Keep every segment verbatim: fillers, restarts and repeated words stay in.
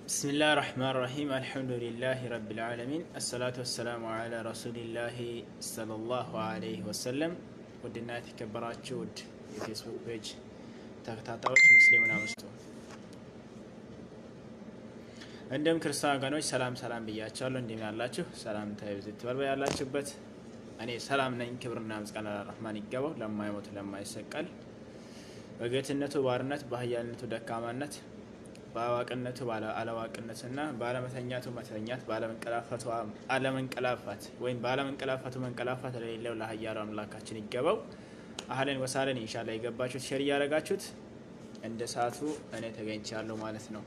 بسم الله الرحمن الرحيم الحمد لله رب العالمين الصلاة والسلام على رسول الله صلى الله عليه وسلم ودنا تكبراتشو ود የፌስቡክ ፔጅ ተከታታዮች ሙስሊሙና መስቶ እንደም ክርስቲያን ወገኖች ሰላም ሰላም ብያችኋለሁ። እንደምን ያላችሁ ሰላም ታይብዝት ተበርበ ያላችሁበት እኔ ሰላም ነኝ። ክብርና ምስጋና ለረህማን ይገባው ለማይሞት ለማይሰቀል በጌትነቱ ባርነት በኃያልነቱ ደካማነት ባዋቅነቱ ባለ አለዋቅነትና ባለመተኛቱ መተኛት ባለመንቀላፋቱ አለመንቀላፋት ወይም ባለመንቀላፋቱ መንቀላፋት ለሌለው ለኃያሉ አምላካችን ይገባው። አህለን ወሳለን ኢንሻአላህ ይገባችሁት ሼር ያረጋችሁት እንደ ሰዓቱ እኔ ተገኝቻለሁ ማለት ነው።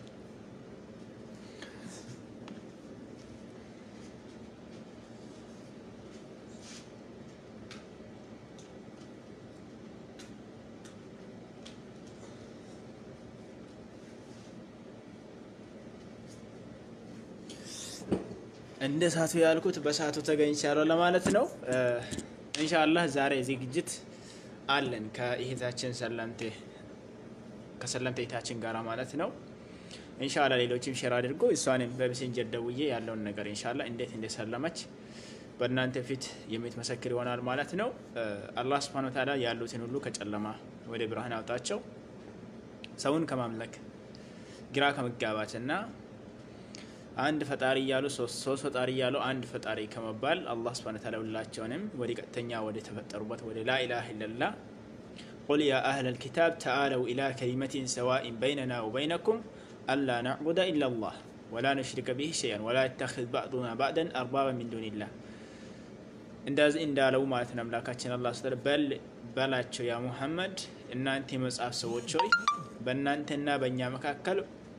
እንደ ሰዓቱ ያልኩት በሰዓቱ ተገኝቻለሁ ለማለት ነው። ኢንሻአላህ ዛሬ ዝግጅት አለን ከእህታችን ሰላምቴ ከሰላምቴ እህታችን ጋር ማለት ነው። ኢንሻአላህ ሌሎችም ሼር አድርጎ እሷንም በሜሴንጀር ደውዬ ያለውን ነገር ኢንሻአላህ እንዴት እንደሰለመች በእናንተ ፊት የምትመሰክር ይሆናል ማለት ነው። አላህ Subhanahu Wa Ta'ala ያሉትን ሁሉ ከጨለማ ወደ ብርሃን አውጣቸው። ሰውን ከማምለክ ግራ ከመጋባትና አንድ ፈጣሪ ያሉ ሶስት ሶስት ፈጣሪ ያሉ አንድ ፈጣሪ ከመባል አላህ Subhanahu Wa Ta'ala ሁላቸውንም ወደ ቀጥተኛ ወደ ተፈጠሩበት ወደ ላ ኢላሃ ኢላላህ قل يا اهل الكتاب تعالوا الى كلمه سواء بيننا وبينكم الا نعبد الا الله ولا نشرك به شيئا ولا يتخذ بعضنا بعضا اربابا من دون الله እንደዚህ እንዳለው ማለት ነው። አምላካችን አላህ ስተር በል በላቸው ያ ሙሐመድ እናንተ መጽሐፍ ሰዎች ሆይ በእናንተና በእኛ መካከል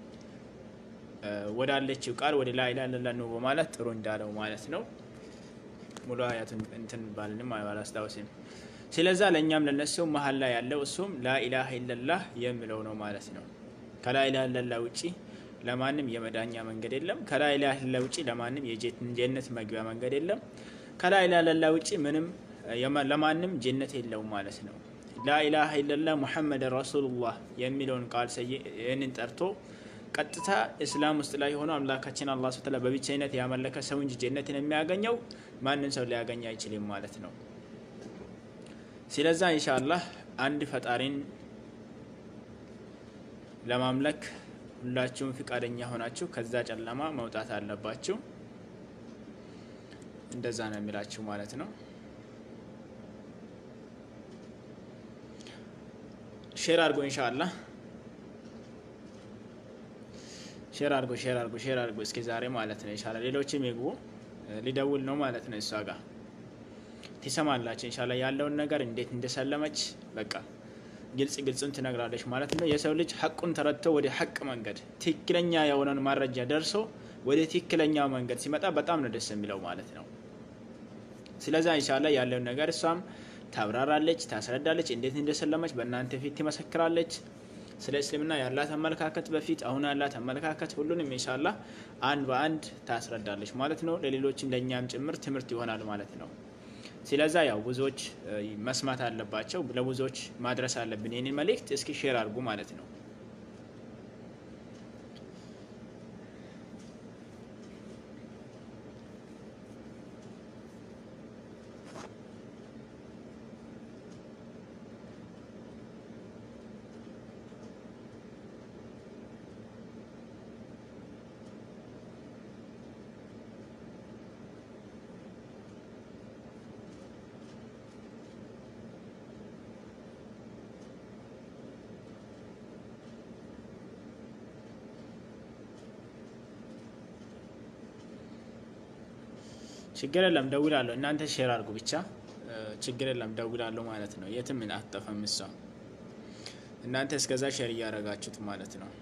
ወዳለችው ቃል ወደ ላ ኢላሃ ኢላላህ ነው ማለት ጥሩ እንዳለው ማለት ነው። ሙሉ አያቱን እንትን ባልንም አላስታውስም። ስለዚህ ለኛም ለነሱም መሐል ላይ ያለው እሱም ላ ኢላሃ ኢላላህ የሚለው ነው ማለት ነው። ከላ ኢላሃ ኢላላህ ውጪ ለማንም የመዳኛ መንገድ የለም። ከላ ኢላሃ ኢላላህ ውጪ ለማንም የጀነት መግቢያ መንገድ የለም። ከላ ኢላሃ ኢላላህ ውጪ ምንም ለማንም ጀነት የለውም ማለት ነው። ላ ኢላሃ ኢላላህ ሙሐመድ ረሱሉላህ የሚለውን ቃል ሰየን ጠርቶ ቀጥታ እስላም ውስጥ ላይ ሆኖ አምላካችን አላህ Subhanahu Wa Ta'ala በብቸኝነት ያመለከ ሰው እንጂ ጀነትን የሚያገኘው ማንንም ሰው ሊያገኝ አይችልም ማለት ነው። ስለዚህ ኢንሻአላህ አንድ ፈጣሪን ለማምለክ ሁላችሁም ፍቃደኛ ሆናችሁ ከዛ ጨለማ መውጣት አለባችሁ። እንደዛ ነው የሚላችሁ ማለት ነው። ሼር አድርጉ ኢንሻአላህ ሼር አድርጉ ሼር አድርጉ ሼር አድርጉ እስኪ ዛሬ ማለት ነው። ኢንሻአላህ ሌሎችም ይግቡ ሊደውል ነው ማለት ነው። እሷ ጋር ትሰማላችሁ ኢንሻአላህ ያለውን ነገር እንዴት እንደሰለመች በቃ ግልጽ ግልጽን ትነግራለች ማለት ነው። የሰው ልጅ ሐቁን ተረድቶ ወደ ሐቅ መንገድ ትክክለኛ የሆነን ማረጃ ደርሶ ወደ ትክክለኛው መንገድ ሲመጣ በጣም ነው ደስ የሚለው ማለት ነው። ስለዚህ ኢንሻአላህ ያለውን ነገር እሷም ታብራራለች ታስረዳለች እንዴት እንደሰለመች በእናንተ ፊት ትመሰክራለች። ስለ እስልምና ያላት አመለካከት በፊት አሁን ያላት አመለካከት ሁሉንም ኢንሻአላህ አንድ በአንድ ታስረዳለች ማለት ነው። ለሌሎችም ለኛም ጭምር ትምህርት ይሆናል ማለት ነው። ስለዚህ ያው ብዙዎች መስማት አለባቸው ለብዙዎች ማድረስ አለብን የኔን መልእክት እስኪ ሼር አድርጉ ማለት ነው። ችግር የለም ደውላለሁ እናንተ ሼር አድርጉ ብቻ ችግር የለም ደውላለሁ ማለት ነው። የትም ምን አጠፋም እሷ እናንተ እስከዛ ሼር ያረጋችሁት ማለት ነው።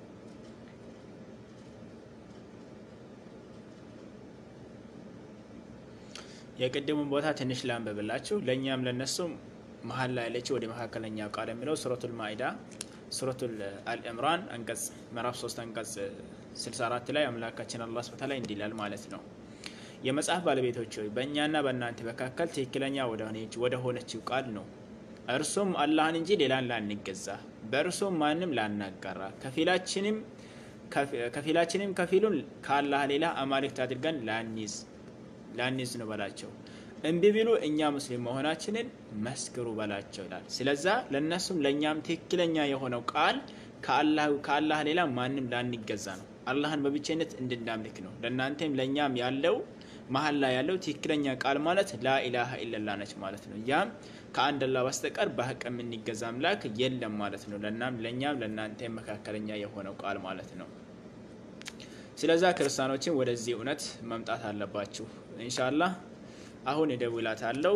የቀደሙን ቦታ ትንሽ ላንበብላችሁ ለኛም ለነሱም መሐል ላይ ያለችው ወደ መካከለኛው ቃል የሚለው ሱረቱል ማኢዳ ሱረቱል አልኢምራን አንቀጽ ምዕራፍ ሶስት አንቀጽ ስልሳ አራት ላይ አምላካችን አላህ Subhanahu Wa Ta'ala እንዲላል ማለት ነው። የመጽሐፍ ባለቤቶች ሆይ በእኛና በእናንተ መካከል ትክክለኛ ወደ ሆነች ወደ ሆነችው ቃል ነው እርሱም አላህን እንጂ ሌላን ላንገዛ በእርሱም ማንም ላናጋራ ከፊላችንም ከፊላችንም ከፊሉን ከአላህ ሌላ አማልክት አድርገን ላንይዝ ላንይዝ ነው በላቸው እንቢ ቢሉ እኛ ሙስሊም መሆናችንን መስክሩ በላቸው ይላል ስለዛ ለነሱም ለኛም ትክክለኛ የሆነው ቃል ከአላህ ከአላህ ሌላ ማንንም ላንገዛ ነው አላህን በብቸኝነት እንድናምልክ ነው ለናንተም ለኛም ያለው መሐል ላይ ያለው ትክክለኛ ቃል ማለት ላ ኢላሃ ኢላላህ ነች ማለት ነው ያም ከአንድ አላህ በስተቀር በሐቅ የምንገዛ አምላክ የለም ማለት ነው ለናም ለኛም ለናንተም መካከለኛ የሆነው ቃል ማለት ነው ስለዛ ክርስቲያኖችን ወደዚህ እውነት መምጣት አለባችሁ ኢንሻአላህ አሁን እደውላታለሁ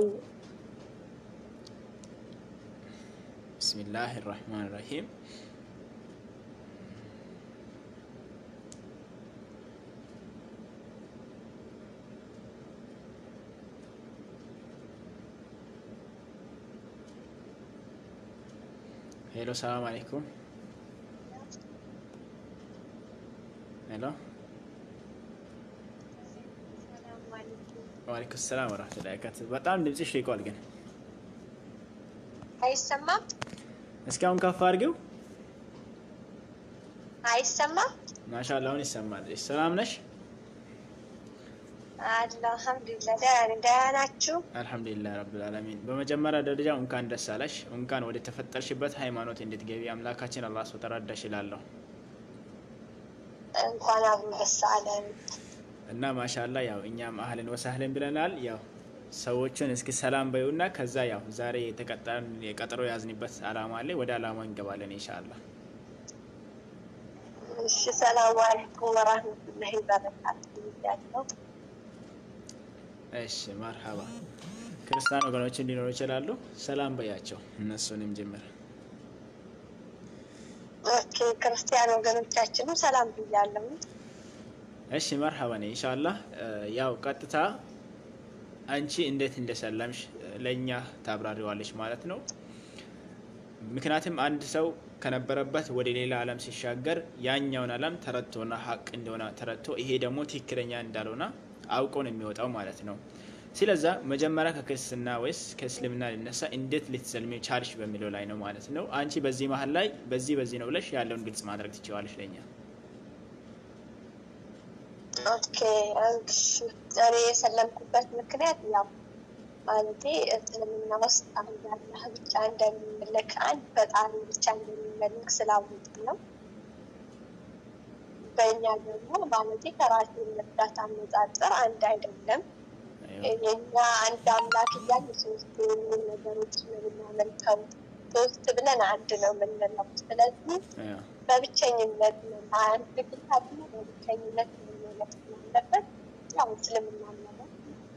ቢስሚላሂር ረህማኒር ረሂም ሄሎ ሰላም አለይኩም ሄሎ ወአለይኩም ሰላም ወራህመቱላሂ ወበረካቱ በጣም ድምጽሽ ይቆል ግን አይሰማም እስካሁን ከፍ አድርጊው አይሰማም ማሻአላህ አሁን ይሰማል ሰላም ነሽ አልহামዱሊላህ ደህና ናችሁ አልহামዱሊላህ ረብል ዓለሚን በመጀመሪያ ደረጃ እንኳን ደስ አለሽ እንኳን ወደ ተፈጠርሽበት ሃይማኖት እንድትገቢ አምላካችን አላህ ሱብሃነሁ ወተዓላ ይላልው እንኳን አብሮ ደስ አለን እና ማሻአላህ ያው እኛም አህለን ወሰህለን ብለናል ያው ሰዎችን እስኪ ሰላም በዩና ከዛ ያው ዛሬ የተቀጠረን የቀጠሮ ያዝንበት አላማ አለ ወደ አላማው እንገባለን ኢንሻአላህ እሺ ሰላም አለይኩም ወራህመቱላሂ ወበረካቱ እሺ መርሐባ ክርስቲያን ወገኖች እንዲኖሩ ይችላሉ ሰላም በያቸው እነሱንም ጀምር ኦኬ ክርስቲያን ወገኖቻችን ሰላም ብያለሁ እሺ መርሐባ ነኝ ኢንሻአላህ ያው ቀጥታ አንቺ እንዴት እንደሰለምሽ ለኛ ታብራሪዋለሽ ማለት ነው ምክንያቱም አንድ ሰው ከነበረበት ወደ ሌላ ዓለም ሲሻገር ያኛውን ዓለም ተረድቶና ሐቅ እንደሆነ ተረድቶ ይሄ ደግሞ ትክክለኛ እንዳልሆነ አውቆ ነው የሚወጣው ማለት ነው ስለዛ መጀመሪያ ከክርስትና ወይስ ከእስልምና ሊነሳ እንዴት ልትሰልሚ ቻልሽ በሚለው ላይ ነው ማለት ነው አንቺ በዚህ መሃል ላይ በዚህ በዚህ ነው ብለሽ ያለውን ግልጽ ማድረግ ትችያለሽ ለኛ ኦኬ አንቺ ዛሬ የሰለምኩበት ምክንያት ያው ማለቴ እስልምና ውስጥ አንድ አላህ ብቻ እንደሚመለክ አንድ ፈጣሪ ብቻ እንደሚመለክ ስላወቅኩ ነው በእኛ ደግሞ ማለቴ ከራሴ መርዳት አመጣጠር አንድ አይደለም የኛ አንድ አምላክ እያለ ሶስት ነገሮች ነው የምናመልከው ሶስት ብለን አንድ ነው የምንለው ስለዚህ በብቸኝነት ነው አንድ ብቻ ነው በብቸኝነት ነው ማለት ያው እስልምና ነው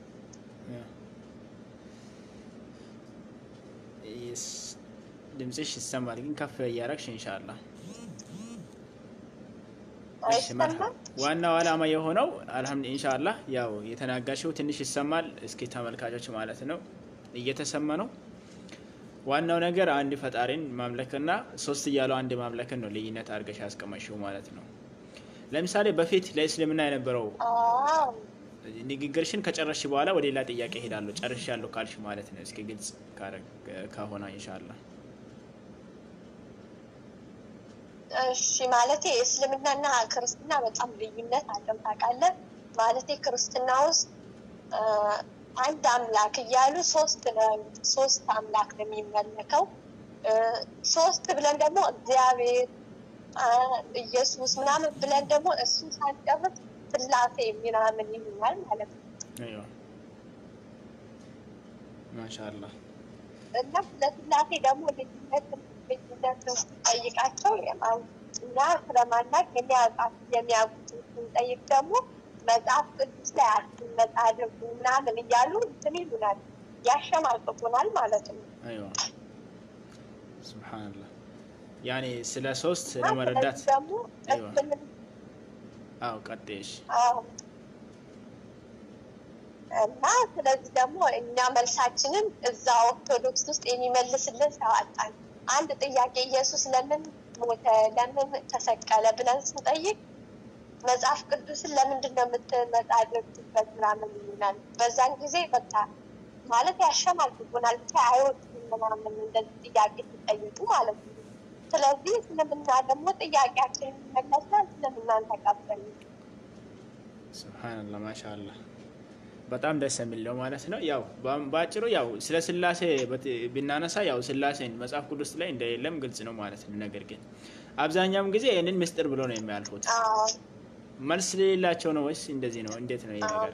ኢስ ድምጽሽ ይሰማል ግን ከፍ ያያረክሽ ኢንሻአላህ እሺ መርሐባ ዋናው አላማ የሆነው አልহামዱሊላህ ኢንሻአላህ ያው የተናጋሽው ትንሽ ይሰማል እስኪ ተመልካቾች ማለት ነው እየተሰማ ነው ዋናው ነገር አንድ ፈጣሪን ማምለክና ሶስት ያለው አንድ ማምለክን ነው ለይነት አርገሽ ያስቀመሽው ማለት ነው ለምሳሌ በፊት ለእስልምና የነበረው ንግግርሽን ከጨረሽ በኋላ ወደ ሌላ ጥያቄ ሄዳለሁ ጨርሻለሁ ካልሽ ማለት ነው እስኪ ግልጽ ካሆነ ኢንሻአላህ እሺ ማለቴ እስልምናና ክርስትና በጣም ልዩነት አለው ታውቃለህ ማለቴ ክርስትና ውስጥ አንድ አምላክ እያሉ ሶስት ነው ሶስት አምላክ ነው የሚመለከው ሶስት ብለን ደግሞ እግዚአብሔር ኢየሱስ ምናምን ብለን ደግሞ እሱ ሳንጨርስ ስላሴ ምናምን ይሆናል ማለት ነው አይዋ ማሻአላህ እና ስላሴ ደግሞ ልዩነት ልዩነት ጠይቃቸው እና ስለማናቅ የሚያውቃት የሚያውቁት ጠይቅ ደግሞ መጽሐፍ ቅዱስ ላይ አትመጣ አድርጉ ምናምን እያሉ እንትን ይሉናል ያሸማቅቁናል ማለት ነው አይዋ ሱብሃንአላህ ያኔ ስለ ሶስት ለመረዳት አይዋ አው ቀጥሽ አው እና ስለዚህ ደግሞ እኛ መልሳችንን እዛ ኦርቶዶክስ ውስጥ የሚመልስልን ሰው አጣን አንድ ጥያቄ ኢየሱስ ለምን ሞተ ለምን ተሰቀለ ብለን ስንጠይቅ መጽሐፍ ቅዱስን ለምንድን ነው የምትመጣ አድርጉበት ምናምን ይላል በዛን ጊዜ በቃ ማለት ያሸማቅቁናል ብቻ አይወጡም ምናምን እንደዚህ ጥያቄ ሲጠይቁ ማለት ነው ስለዚህ እስልምና ደግሞ ጥያቄያችን ይመለሳል። እስልምናን ተቀበል። ሱብሃንአላህ ማሻአላህ በጣም ደስ የሚል ነው ማለት ነው። ያው ባጭሩ ያው ስለ ስላሴ ቢናነሳ ያው ስላሴን መጽሐፍ ቅዱስ ላይ እንደሌለም ግልጽ ነው ማለት ነው። ነገር ግን አብዛኛውን ጊዜ ይሄንን ምስጢር ብሎ ነው የሚያልፉት። መልስ ሌላቸው ነው ወይስ እንደዚህ ነው? እንዴት ነው ይሄ ነገር?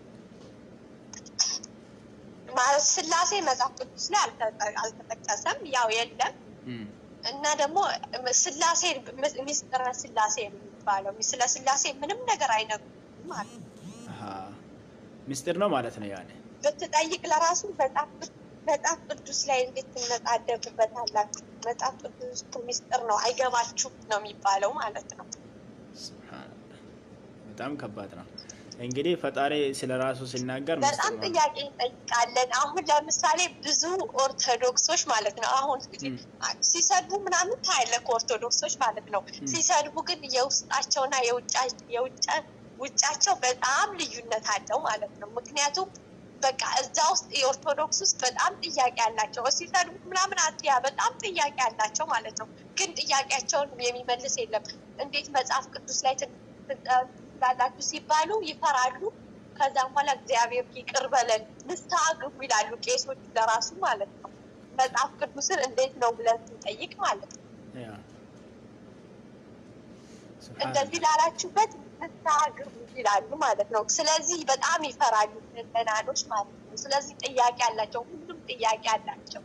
ማለት ስላሴ መጽሐፍ ቅዱስ ላይ አልተጠቀሰም፣ ያው የለም እና ደግሞ ስላሴ ምስጢረ ስላሴ የሚባለው ስለ ስላሴ ምንም ነገር አይነግሩም ማለት ነው። አሃ ምስጢር ነው ማለት ነው። ያኔ ብትጠይቅ ለራሱ በጣም በጣም ቅዱስ ላይ እንዴት ትመጣደብበታላችሁ? በጣም ቅዱስ ምስጢር ነው አይገባችሁም ነው የሚባለው ማለት ነው። ሱብሃንአላህ በጣም ከባድ ነው። እንግዲህ ፈጣሪ ስለራሱ ሲናገር በጣም ጥያቄ እንጠይቃለን። አሁን ለምሳሌ ብዙ ኦርቶዶክሶች ማለት ነው አሁን ሲሰድቡ ምናምን ታያለህ ኦርቶዶክሶች ማለት ነው። ሲሰድቡ ግን የውስጣቸውና የውጫ የውጫ ውጫቸው በጣም ልዩነት አለው ማለት ነው። ምክንያቱም በቃ እዛ ውስጥ የኦርቶዶክስ ውስጥ በጣም ጥያቄ አላቸው። ሲሰድቡ ምናምን አጥያ በጣም ጥያቄ አላቸው ማለት ነው። ግን ጥያቄያቸውን የሚመልስ የለም። እንዴት መጽሐፍ ቅዱስ ላይ ትላላችሁ ሲባሉ ይፈራሉ። ከዛም በኋላ እግዚአብሔር ይቅር በለን ንስሐ ግቡ ይላሉ ቄሶች ለራሱ ማለት ነው። መጽሐፍ ቅዱስን እንዴት ነው ብለን ስንጠይቅ ማለት ነው። እንደዚህ ላላችሁበት ንስሐ ግቡ ይላሉ ማለት ነው። ስለዚህ በጣም ይፈራሉ ለናዶች ማለት ነው። ስለዚህ ጥያቄ አላቸው፣ ሁሉም ጥያቄ አላቸው።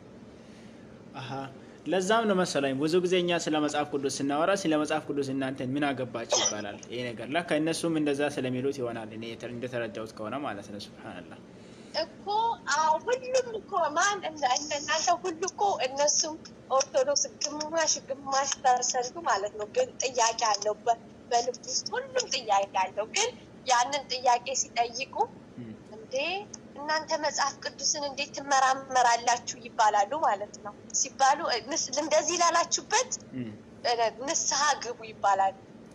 አሃ ለዛም ነው መሰለኝ ብዙ ጊዜኛ ስለ መጽሐፍ ቅዱስ ስናወራ ስለ መጽሐፍ ቅዱስ እናንተ ምን አገባችሁ ይባላል። ይሄ ነገር ለካ እነሱም እንደዛ ስለሚሉት ይሆናል እኔ እንደተረዳሁት ከሆነ ማለት ነው። ሱብሃንአላህ እኮ አው ሁሉም እኮ ማን እናንተ ሁሉ እኮ እነሱም ኦርቶዶክስ ግማሽ ግማሽ ፐርሰንቱ ማለት ነው። ግን ጥያቄ አለው በልብ ውስጥ ሁሉም ጥያቄ አለው። ግን ያንን ጥያቄ ሲጠይቁ እንዴ እናንተ መጽሐፍ ቅዱስን እንዴት ትመራመራላችሁ ይባላሉ ማለት ነው። ሲባሉ እንደዚህ ላላችሁበት ንስሐ ግቡ ይባላሉ።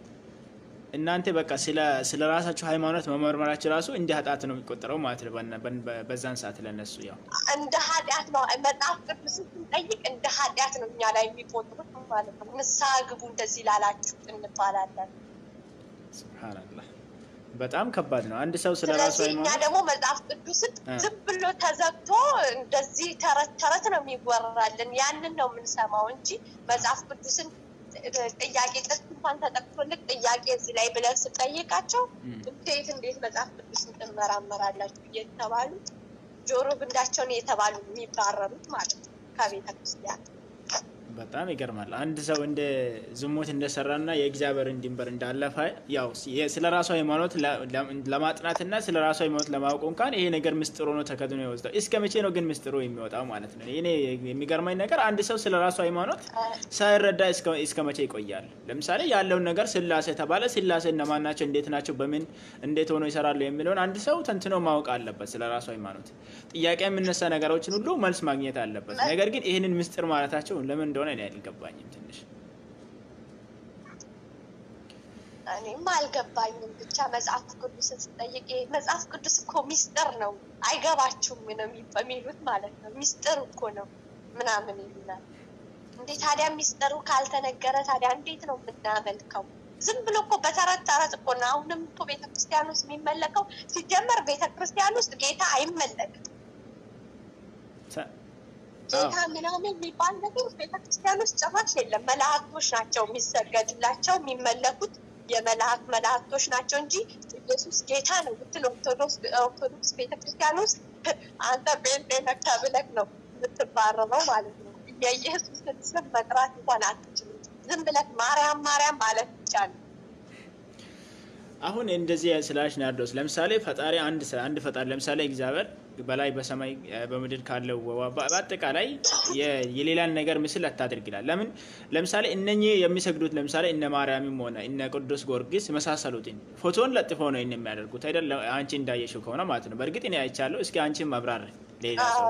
እናንተ በቃ ስለ ስለ ራሳችሁ ሃይማኖት መመርመራችሁ ራሱ እንደ ኃጢአት ነው የሚቆጠረው ማለት ነው። በዛን ሰዓት ለነሱ ያው እንደ ኃጢአት ነው መጽሐፍ ቅዱስን ስንጠይቅ እንደ ኃጢአት ነው እኛ ላይ የሚቆጥሩት ማለት ነው። ንስሐ ግቡ እንደዚህ ላላችሁ እንባላለን። ሱብሃንአላህ በጣም ከባድ ነው። አንድ ሰው ስለራሱ ሃይማኖት እኛ ደግሞ መጽሐፍ ቅዱስን ዝም ብሎ ተዘግቶ እንደዚህ ተረት ተረት ነው የሚወራልን ያንን ነው የምንሰማው እንጂ መጽሐፍ ቅዱስን ጥያቄ እንኳን ተጠቅቶልክ ጥያቄ እዚህ ላይ ብለን ስጠይቃቸው እንዴት እንዴት መጽሐፍ ቅዱስን ትመራመራላችሁ እየተባሉ ጆሮ ግንዳቸውን እየተባሉ የሚባረሩት ማለት ነው ከቤተ ክርስቲያን። በጣም ይገርማል። አንድ ሰው እንደ ዝሙት እንደሰራና የእግዚአብሔርን ድንበር እንዳለፈ ያው ስለራሱ ሃይማኖት ለማጥናትና ስለራሱ ሃይማኖት ለማወቅ እንኳን ይሄ ነገር ምስጢር ሆኖ ተከድኖ ይወጣል። እስከ መቼ ነው ግን ምስጢሩ የሚወጣው ማለት ነው? እኔ የሚገርመኝ ነገር አንድ ሰው ስለራሱ ሃይማኖት ሳይረዳ እስከ እስከ መቼ ይቆያል? ለምሳሌ ያለውን ነገር ስላሴ ተባለ። ስላሴ እነማን ናቸው? እንዴት ናቸው? በምን እንዴት ሆኖ ይሰራሉ የሚለውን አንድ ሰው ተንትኖ ማወቅ አለበት። ስለራሱ ሃይማኖት ጥያቄ የሚነሳ ነገሮችን ሁሉ መልስ ማግኘት አለበት። ነገር ግን ይሄንን ምስጢር ማለታቸው ለምን እንደሆነ እኔ አልገባኝም ትንሽ እኔም አልገባኝም። ብቻ መጽሐፍ ቅዱስን ስጠይቅ መጽሐፍ ቅዱስ እኮ ሚስጥር ነው አይገባችሁም ነው የሚሉት ማለት ነው። ሚስጥር እኮ ነው ምናምን ይላል። እንዴ ታዲያ ሚስጥሩ ካልተነገረ ታዲያ እንዴት ነው የምናመልከው? ዝም ብሎ እኮ በተረት ተረት እኮ ነው አሁንም እኮ ቤተክርስቲያን ውስጥ የሚመለከው። ሲጀመር ቤተክርስቲያን ውስጥ ጌታ አይመለክም። ጌታ ምናምን የሚባል ነገር ቤተክርስቲያን ውስጥ ጭራሽ የለም። መላእክቶች ናቸው የሚሰገድላቸው የሚመለኩት የመላእክ መላእክቶች ናቸው እንጂ ኢየሱስ ጌታ ነው ብትል ኦርቶዶክስ ኦርቶዶክስ ቤተክርስቲያን ውስጥ አንተ ጴንጤ ነህ ተብለህ ነው የምትባረረው ማለት ነው። የኢየሱስን ስም መጥራት እንኳን አትችልም። ዝም ብለህ ማርያም ማርያም ማለት ብቻ ነው። አሁን እንደዚህ ስላሽ ናርዶስ ለምሳሌ ፈጣሪ አንድ አንድ ፈጣሪ ለምሳሌ እግዚአብሔር በላይ በሰማይ በምድር ካለው በአጠቃላይ የሌላን ነገር ምስል አታድርግ ይላል። ለምን ለምሳሌ እነኚህ የሚሰግዱት ለምሳሌ እነ ማርያምም ሆነ እነ ቅዱስ ጊዮርጊስ መሳሰሉትን ፎቶን ለጥፈው ነው የሚያደርጉት አይደል? አንቺ እንዳየሽው ከሆነ ማለት ነው። በእርግጥ እኔ አይቻለሁ። እስኪ አንቺም ማብራሪ ሌላ ሰው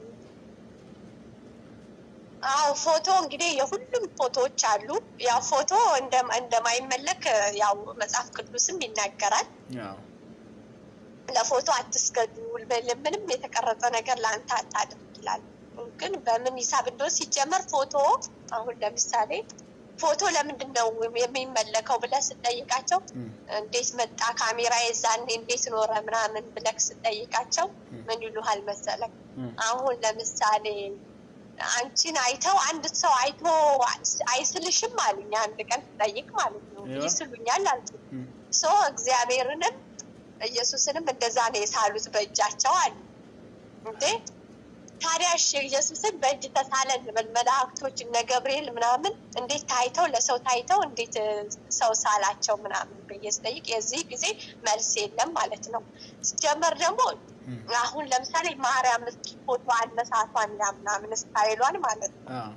አው ፎቶ እንግዲህ የሁሉም ፎቶዎች አሉ። ያው ፎቶ እንደማይመለክ ያው መጽሐፍ ቅዱስም ይናገራል። ያው ለፎቶ አትስገዱ ምንም የተቀረጸ ነገር ላንተ አታድርግ ይላል። ግን በምን ሂሳብ እንደሆነ ሲጀመር ፎቶ አሁን ለምሳሌ ፎቶ ለምንድን ነው የሚመለከው ብለህ ስትጠይቃቸው እንዴት መጣ ካሜራ የዛኔ እንዴት ኖረ ምናምን ብለህ ስትጠይቃቸው ምን ይሉሃል መሰለህ አሁን ለምሳሌ አንቺን አይተው አንድ ሰው አይቶ አይስልሽም አሉኝ አንድ ቀን ጠይቅ ማለት ነው ይስሉኛል አልኩ ሶ እግዚአብሔርንም ኢየሱስንም እንደዛ ነው የሳሉት በእጃቸው አሉ እንዴ ታዲያ ኢየሱስን በእጅ ተሳለን በመላእክቶች እነ ገብርኤል ምናምን እንዴት ታይተው ለሰው ታይተው እንዴት ሰው ሳላቸው ምናምን በየስጠይቅ የዚህ ጊዜ መልስ የለም ማለት ነው ሲጀመር ደግሞ አሁን ለምሳሌ ማርያም ፎቶ አነሳቷን ምናምን ስታይሏን ማለት ነው አዎ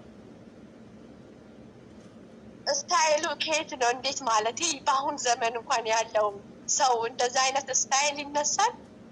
ስታይሉ ከየት ነው እንዴት ማለት በአሁን ዘመን እንኳን ያለው ሰው እንደዛ አይነት ስታይል ይነሳል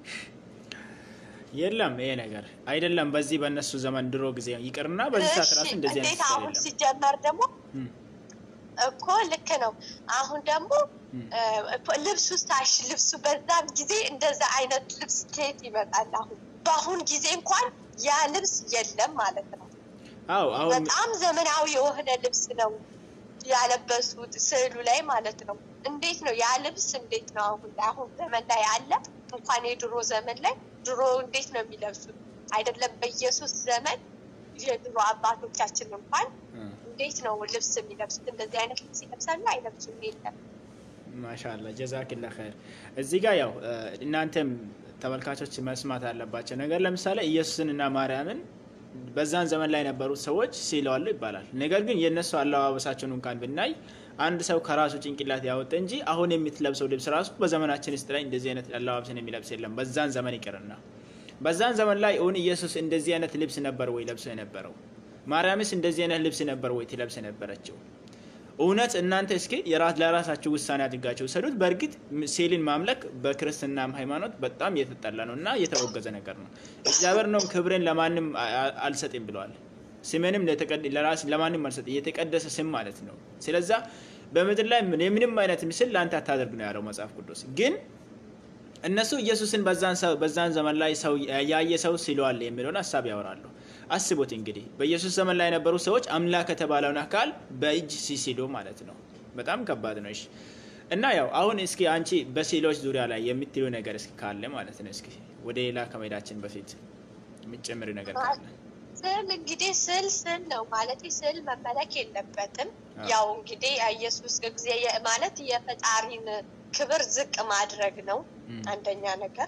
የለም ይሄ ነገር አይደለም በዚህ በእነሱ ዘመን ድሮ ጊዜ ይቅርና በዚህ ሰዓት ራስ እንደዚህ አይነት ስታይል አሁን ሲጀመር ደግሞ እኮ ልክ ነው አሁን ደግሞ ልብሱ ታሽ ልብሱ በዛም ጊዜ እንደዛ አይነት ልብስ ከየት ይመጣል አሁን በአሁን ጊዜ እንኳን ያ ልብስ የለም ማለት ነው አው አው በጣም ዘመናዊ የሆነ ልብስ ነው ያለበሱት ስዕሉ ላይ ማለት ነው እንዴት ነው ያ ልብስ እንዴት ነው አሁን አሁን ዘመን ላይ አለ እንኳን የድሮ ዘመን ላይ ድሮ እንዴት ነው የሚለብሱት አይደለም በኢየሱስ ዘመን የድሮ አባቶቻችን እንኳን እንዴት ነው ልብስ የሚለብሱት እንደዚህ አይነት ልብስ ይለብሳሉ አይለብሱም የለም ማሻአላ ጀዛከላ ኸይር እዚህ ጋር ያው እናንተም ተመልካቾች መስማት አለባቸው ነገር ለምሳሌ ኢየሱስንና ማርያምን በዛን ዘመን ላይ ነበሩት ሰዎች ሲለዋሉ ይባላል ነገር ግን የነሱ አለባበሳቸውን እንኳን ብናይ አንድ ሰው ከራሱ ጭንቅላት ያወጣ እንጂ አሁን የምትለብሰው ልብስ ራሱ በዘመናችን ውስጥ ላይ እንደዚህ አይነት አለባበስን የሚለብስ የለም በዛን ዘመን ይቀርና በዛን ዘመን ላይ ኦን ኢየሱስ እንደዚህ አይነት ልብስ ነበር ወይ ለብሶ የነበረው ማርያምስ እንደዚህ አይነት ልብስ ነበር ወይ ትለብስ ነበረችው እውነት እናንተ እስኪ የራስ ለራሳችሁ ውሳኔ አድርጋችሁ ሰዱት በርግጥ ሴልን ማምለክ በክርስትናም ሃይማኖት በጣም የተጠላ ነውና የተወገዘ ነገር ነው እግዚአብሔር ነው ክብርን ለማንም አልሰጥም ብለዋል ስሜንም ለተቀድ ለራስ ለማንም አልሰጥ የተቀደሰ ስም ማለት ነው ስለዚህ በመድር ላይ ምንም አይነት ምስል ላንተ አታደርግ ነው ያለው መጽሐፍ ቅዱስ ግን እነሱ ኢየሱስን በዛን ሰው በዛን ዘመን ላይ ሰው ያየ ሰው ሲሏል የሚለውን ሐሳብ ያወራሉ አስቡት እንግዲህ በኢየሱስ ዘመን ላይ የነበሩ ሰዎች አምላክ የተባለውን አካል በእጅ ሲሲሉ ማለት ነው በጣም ከባድ ነው እሺ እና ያው አሁን እስኪ አንቺ በሲሎች ዙሪያ ላይ የምትሉ ነገር እስኪ ካለ ማለት ነው እስኪ ወደ ሌላ ከመሄዳችን በፊት የምትጨምሪ ነገር ካለ ስል እንግዲህ ስል ስል ነው ማለት ስል መመለክ የለበትም ያው እንግዲህ ኢየሱስ እግዚአብሔር ማለት የፈጣሪን ክብር ዝቅ ማድረግ ነው አንደኛ ነገር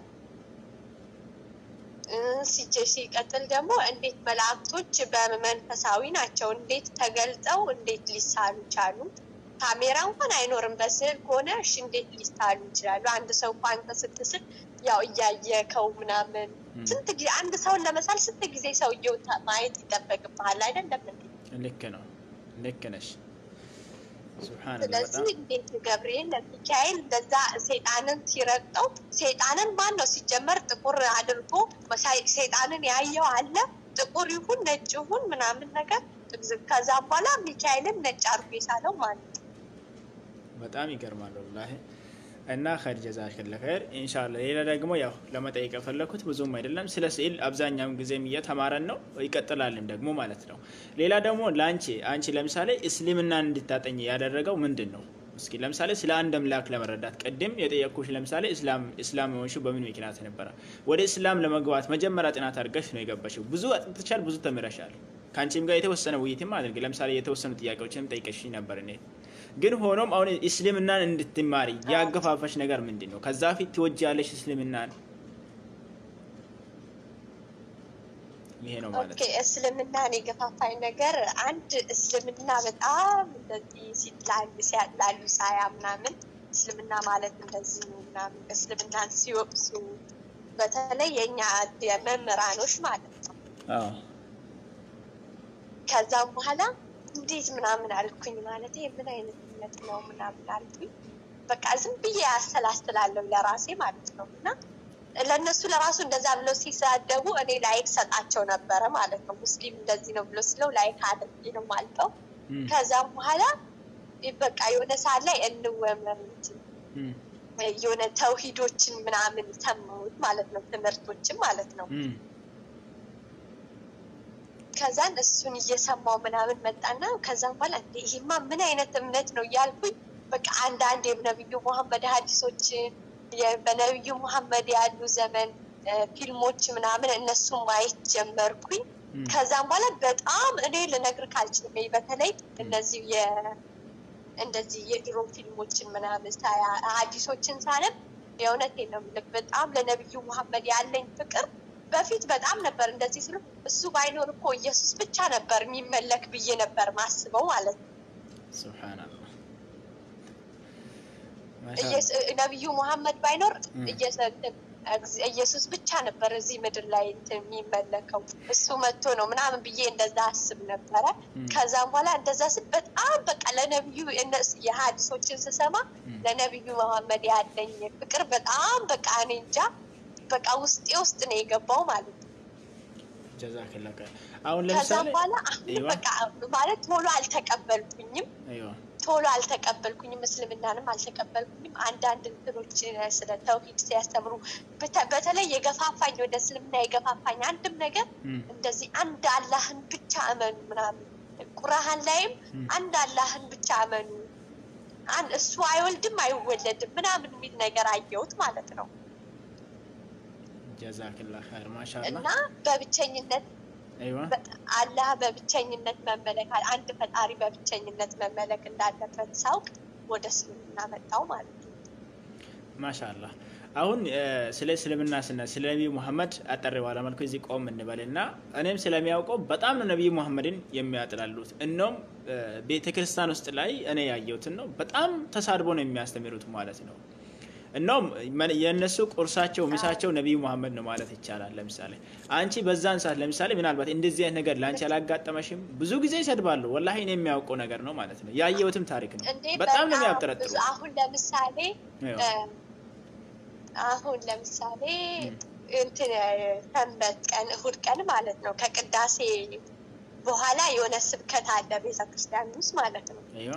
ሲጀሲ ቀጥል ደግሞ እንዴት መላእክቶች በመንፈሳዊ ናቸው እንዴት ተገልጠው እንዴት ሊሳሉ ቻሉ ካሜራ እንኳን አይኖርም በስል ከሆነ እሺ እንዴት ሊሳሉ ይችላሉ አንድ ሰው እንኳን ተስጥስል ያው ያያየከው ምናምን ስንት ጊዜ አንድ ሰው ለመሳል ስንት ጊዜ ሰው ይወጣ ማየት ይተበቅባል አይደለም እንዴ ልክ ነው ልክ ነሽ ሱብሃንአላህ ስለዚህ እንዴት ገብርኤል ለሚካኤል እንደዛ ሰይጣንን ሲረግጠው ሰይጣንን ማን ነው ሲጀመር ጥቁር አድርጎ ሰይጣንን ያየው አለ ጥቁር ይሁን ነጭ ይሁን ምናምን ነገር ከዛ በኋላ ሚካኤልን ነጭ አድርጎ ይሳለው ማለት በጣም ይገርማል ወላሂ እና ኸይር ጀዛከላ ኸይር ኢንሻአላህ ሌላ ደግሞ ያው ለመጠየቅ ፈለኩት ብዙም አይደለም ስለ ስዕል አብዛኛው ጊዜም እየተማረን ነው ይቀጥላልም ደግሞ ማለት ነው ሌላ ደግሞ ላንቺ አንቺ ለምሳሌ እስልምናን እንድታጠኝ ያደረገው ምንድነው እስኪ ለምሳሌ ስለ አንድ አምላክ ለመረዳት ቀደም የጠየቅኩሽ ለምሳሌ እስላም እስላም ሆንሽ በምን ምክንያት ነበር ወደ እስላም ለመግባት መጀመሪያ ጥናት አድርገሽ ነው የገባሽው ብዙ አጥንተሻል ብዙ ተምረሻል ካንቺም ጋር የተወሰነ ውይይትም አድርገ ለምሳሌ የተወሰኑ ጥያቄዎችንም ጠይቀሽ ነበር እኔ ግን ሆኖም አሁን እስልምናን እንድትማሪ ያገፋፋሽ ነገር ምንድነው ከዛ ፊት ትወጃለሽ እስልምናን ይሄ ነው ማለት ኦኬ እስልምናን የገፋፋኝ ነገር አንድ እስልምና በጣም እንደዚህ ሲጥላል ሲያጥላሉ ሳያምናምን እስልምና ማለት እንደዚህ ነው ምናምን እስልምናን ሲወቅሱ በተለይ የኛ የመምህራኖች ማለት ነው አዎ ከዛም በኋላ እንዴት ምናምን አልኩኝ ማለት ምን አይነት እምነት ነው ምናምን አልኩኝ በቃ ዝም ብዬ አሰላስላለሁ ለራሴ ማለት ነውና ለነሱ ለራሱ እንደዛ ብለው ሲሳደቡ እኔ ላይክ ሰጣቸው ነበር ማለት ነው ሙስሊም እንደዚህ ነው ብሎ ስለው ላይክ አድርጌ ነው ማልጠው ከዛም በኋላ በቃ የሆነ ሰዓት ላይ እንወመምት የሆነ ተውሂዶችን ምናምን ሰማሁት ማለት ነው ትምህርቶችን ማለት ነው ከዛን እሱን እየሰማው ምናምን መጣና ከዛን በኋላ እንዴ ይሄማ ምን አይነት እምነት ነው ያልኩኝ በቃ አንድ አንድ የነብዩ መሐመድ ሐዲሶችን የነብዩ መሐመድ ያሉ ዘመን ፊልሞች ምናምን እነሱን ማየት ጀመርኩኝ ከዛን በኋላ በጣም እኔ ልነግርህ ካልችልም በተለይ እነዚህ የ እንደዚህ የድሮ ፊልሞችን ምናምን ሳያ ሐዲሶችን ሳነብ የእውነቴን ነው ልክ በጣም ለነብዩ መሐመድ ያለኝ ፍቅር በፊት በጣም ነበር እንደዚህ ስሉ እሱ ባይኖር እኮ ኢየሱስ ብቻ ነበር የሚመለክ ብዬ ነበር ማስበው ማለት ነው ሱብሃንአላህ ነብዩ መሐመድ ባይኖር ኢየሱስ ብቻ ነበር እዚህ ምድር ላይ የሚመለከው እሱ መጥቶ ነው ምናምን ብዬ እንደዛ አስብ ነበር ከዛም በኋላ እንደዛ ስል በጣም በቃ ለነብዩ እነሱ የሐዲሶችን ስሰማ ለነብዩ መሐመድ ያለኝ ፍቅር በጣም በቃ እኔ እንጃ በቃ ውስጤ ውስጥ ነው የገባው ማለት ነው ጀዛከላህ አሁን ለምሳሌ በቃ ማለት ቶሎ አልተቀበልኩኝም አይዋ ቶሎ አልተቀበልኩኝም እስልምናንም አልተቀበልኩኝም አንዳንድ እንትኖች ስለ ተውሂድ ሲያስተምሩ በተለይ የገፋፋኝ ወደ እስልምና የገፋፋኝ አንድም ነገር እንደዚህ አንድ አላህን ብቻ አመኑ ምናምን ቁርአን ላይም አንድ አላህን ብቻ አመኑ አንድ እሱ አይወልድም አይወለድም ምናምን የሚል ነገር አየሁት ማለት ነው ጀዛከላህ ኸይር ማሻአላህ እና በብቸኝነት አይዋ አላህ በብቸኝነት መመለክ አንድ ፈጣሪ በብቸኝነት መመለክ እንዳለበት ሳውቅ ወደ እስልምና መጣው ማለት ነው ማሻአላህ አሁን ስለ እስልምና ስለ ስለ ነብዩ መሐመድ አጠር ባለ መልኩ እዚህ ቆም እንበልና እኔም ስለሚያውቀው በጣም ነው ነብዩ መሐመድን የሚያጥላሉት እነም ቤተክርስቲያን ውስጥ ላይ እኔ ያየሁት ነው በጣም ተሳድቦ ነው የሚያስተምሩት ማለት ነው እነም የነሱ ቁርሳቸው ምሳቸው ነብዩ መሐመድ ነው ማለት ይቻላል ለምሳሌ አንቺ በዛን ሰዓት ለምሳሌ ምናልባት እንደዚህ አይነት ነገር ላንቺ ያላጋጠመሽም ብዙ ጊዜ ይሰድባሉ ወላሂ እኔ የሚያውቀው ነገር ነው ማለት ነው ያየሁትም ታሪክ ነው በጣም ነው የሚያጠረጥሩ አሁን ለምሳሌ አሁን ለምሳሌ እንትን ሰንበት ቀን እሁድ ቀን ማለት ነው ከቅዳሴ በኋላ የሆነ ስብከት አለ ቤተክርስቲያን ውስጥ ማለት ነው አይዋ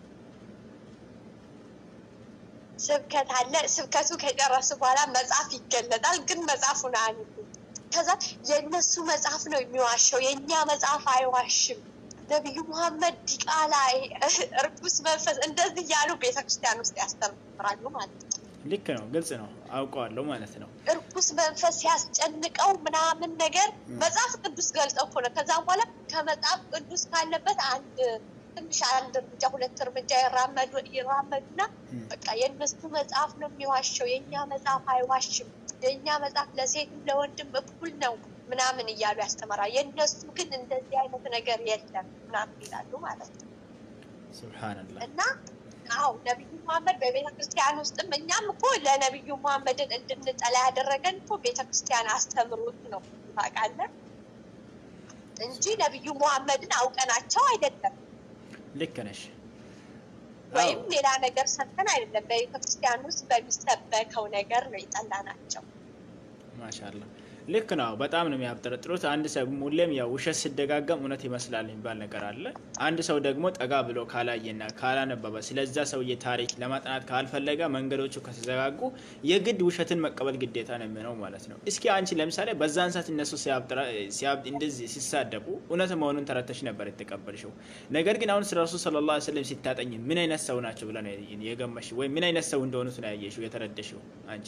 ስብከት አለ ስብከቱ ከጨረሱ በኋላ መጽሐፍ ይገለጣል ግን መጽሐፉን አንዱ ከዛ የነሱ መጽሐፍ ነው የሚዋሸው የኛ መጽሐፍ አይዋሽም ነብዩ መሐመድ ዲቃላ እርኩስ መንፈስ እንደዚህ ያሉ ቤተክርስቲያን ውስጥ ያስተምራሉ ማለት ነው ልክ ነው ግልጽ ነው አውቀዋለሁ ማለት ነው እርኩስ መንፈስ ያስጨንቀው ምናምን ነገር መጽሐፍ ቅዱስ ገልጸው እኮ ነው ከዛ በኋላ ከመጽሐፍ ቅዱስ ካለበት አንድ ትንሽ አንድ እርምጃ ሁለት እርምጃ ይራመዱ ይራመዱና በቃ የነሱ መጽሐፍ ነው የሚዋሸው የኛ መጽሐፍ አይዋሽም የኛ መጽሐፍ ለሴትም ለወንድም እኩል ነው ምናምን እያሉ ያስተምራሉ የነሱ ግን እንደዚህ አይነት ነገር የለም ምናምን ይላሉ ማለት ነው ሱብሃንአላህ እና አው ነብዩ መሐመድ በቤተክርስቲያን ውስጥም እኛም እኮ ለነብዩ መሐመድን እንድንጠላ ያደረገን እኮ ቤተክርስቲያን አስተምሮት ነው ታውቃለህ እንጂ ነብዩ መሐመድን አውቀናቸው አይደለም ልክ ነሽ ወይም ሌላ ነገር ሰተን አይደለም በቤተክርስቲያን ውስጥ በሚሰበከው ነገር ነው ይጣላናቸው ማሻአላህ ልክ ነው በጣም ነው የሚያብጠረጥሩት አንድ ሰው ሙሌም ያው ውሸት ሲደጋገም እውነት ይመስላል የሚባል ነገር አለ አንድ ሰው ደግሞ ጠጋ ብሎ ካላየና ካላነበበ ስለዛ ሰውዬ ታሪክ ለማጥናት ካልፈለገ መንገዶቹ ከተዘጋጉ የግድ ውሸትን መቀበል ግዴታ ነው የሚሆነው ማለት ነው እስኪ አንቺ ለምሳሌ በዛን ሰዓት እነሱ ሲያብጥራ ሲያብጥ እንደዚህ ሲሳደቡ እውነት መሆኑን ተረተሽ ነበር የተቀበልሽው ነገር ግን አሁን ረሱል ሰለላሁ ዐለይሂ ወሰለም ሲታጠኝ ምን አይነት ሰው ናቸው ብለ ነው የገመሽ ወይ ምን አይነት ሰው እንደሆኑት ነው ያየሽው የተረደሽው አንቺ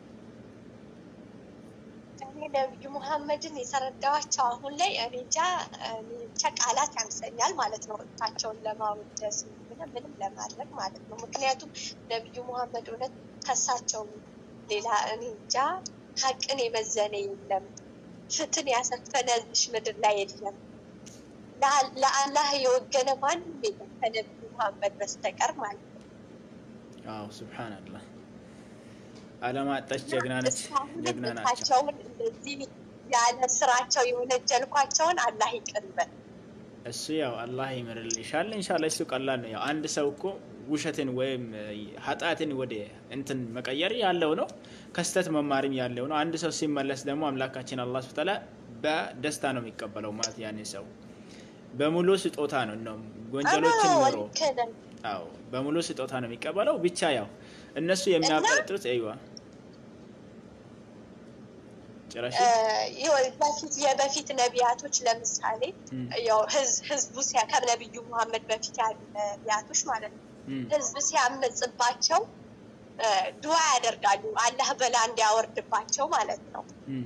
ነብዩ መሐመድን የተረዳዋቸው አሁን ላይ እኔጃ እኔጃ ቃላት ያንሰኛል ማለት ነው ታቸውን ለማውደስ ምንም ምንም ለማድረግ ማለት ነው ምክንያቱም ነብዩ መሐመድ እውነት ከሳቸው ሌላ እኔጃ ሀቅን የመዘነ የለም ፍትን ያሰፈነ እዚህ ምድር ላይ የለም ለአላህ የወገነ ማንም የለም ከነብዩ መሐመድ በስተቀር ማለት ነው አዎ ሱብሃንአላህ አለማጣች ጀግና ነች ጀግና ናቸው እንደዚህ ያለ ስራቸው የወነጀልኳቸውን አላህ ይቅርበል እሱ ያው አላህ ይምርልሻል ኢንሻአላህ እሱ ቀላል ነው ያው አንድ ሰው እኮ ውሸትን ወይም ኃጢአትን ወደ እንትን መቀየር ያለው ነው ከስተት መማርም ያለው ነው አንድ ሰው ሲመለስ ደግሞ አምላካችን አላህ Subhanahu Ta'ala በደስታ ነው የሚቀበለው ማለት ያኔ ሰው በሙሉ ስጦታ ነው ነው ወንጀሎችን ኖሮ አዎ በሙሉ ስጦታ ነው የሚቀበለው ብቻ ያው እነሱ የሚያቀርጡት አይዋ ጭራሽ ያው በፊት የበፊት ነቢያቶች ለምሳሌ ያው ህዝቡ ሲያከብ ነብዩ መሐመድ በፊት ያሉ ነቢያቶች ማለት ነው ህዝብ ሲያመጽባቸው ዱዓ ያደርጋሉ አላህ በላ እንዲያወርድባቸው ማለት ነው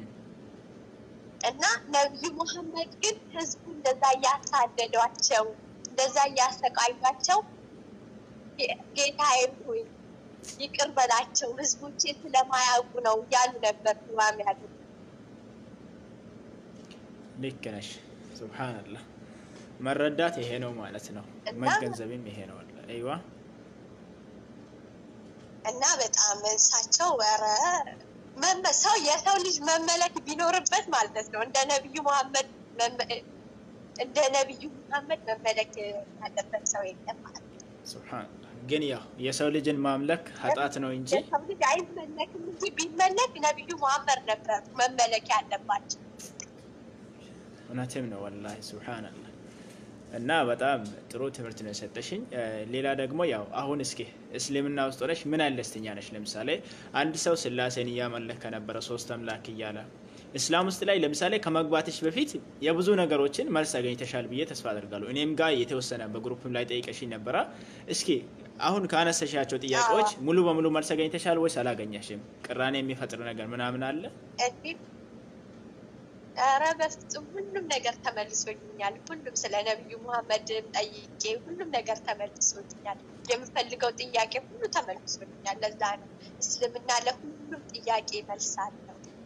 እና ነብዩ መሐመድ ግን ህዝቡ እንደዛ ያሳደዷቸው እንደዛ ያሰቃዩቸው ጌታዬ ሆይ ይቅር በላቸው ህዝቦቼ ስለማያውቁ ነው ያሉ ነበር ዱዓ የሚያደርጉ ልክ ነሽ ሱብሃንአላህ መረዳት ይሄ ነው ማለት ነው መገንዘብም ይሄ ነው አይዋ እና በጣም እንሳቸው ወረ መመሰው የሰው ልጅ መመለክ ቢኖርበት ማለት ነው እንደ ነብዩ መሐመድ እንደ ነብዩ መሐመድ መመለክ ያለበት ሰው የለም ማለት ነው ሱብሃንአላህ ግን ያው የሰው ልጅን ማምለክ ኃጢአት ነው እንጂ የሰው ልጅ አይመለክም እንጂ ቢመለክ ነብዩ መሐመድ ነበር መመለክ ያለባቸው እውነትም ነው ወላሂ ሱብሃንአላህ እና በጣም ጥሩ ትምህርት ነው ሰጠሽኝ ሌላ ደግሞ ያው አሁን እስኪ እስልምና ውስጥ ሆነሽ ምን አለስተኛ ነሽ ለምሳሌ አንድ ሰው ስላሴን ያመለከ ነበር ሶስት አምላክ ይያለ እስላም ውስጥ ላይ ለምሳሌ ከመግባትሽ በፊት የብዙ ነገሮችን መልስ አገኝተሻል ብዬ ተስፋ አደርጋለሁ እኔም ጋር የተወሰነ በግሩፕም ላይ ጠይቀሽኝ ነበር እስኪ አሁን ካነሰሻቸው ጥያቄዎች ሙሉ በሙሉ መልስ አገኝተሻል ወይስ አላገኘሽም ቅራኔ የሚፈጥር ነገር ምናምን አለ አረ በፍጹም ሁሉም ነገር ተመልሶልኛል ሁሉም ስለ ነብዩ መሐመድ ጠይቄ ሁሉም ነገር ተመልሶልኛል የምፈልገው ጥያቄ ሁሉ ተመልሶልኛል ለዛ ነው እስልምና ለሁሉም ጥያቄ መልሳለሁ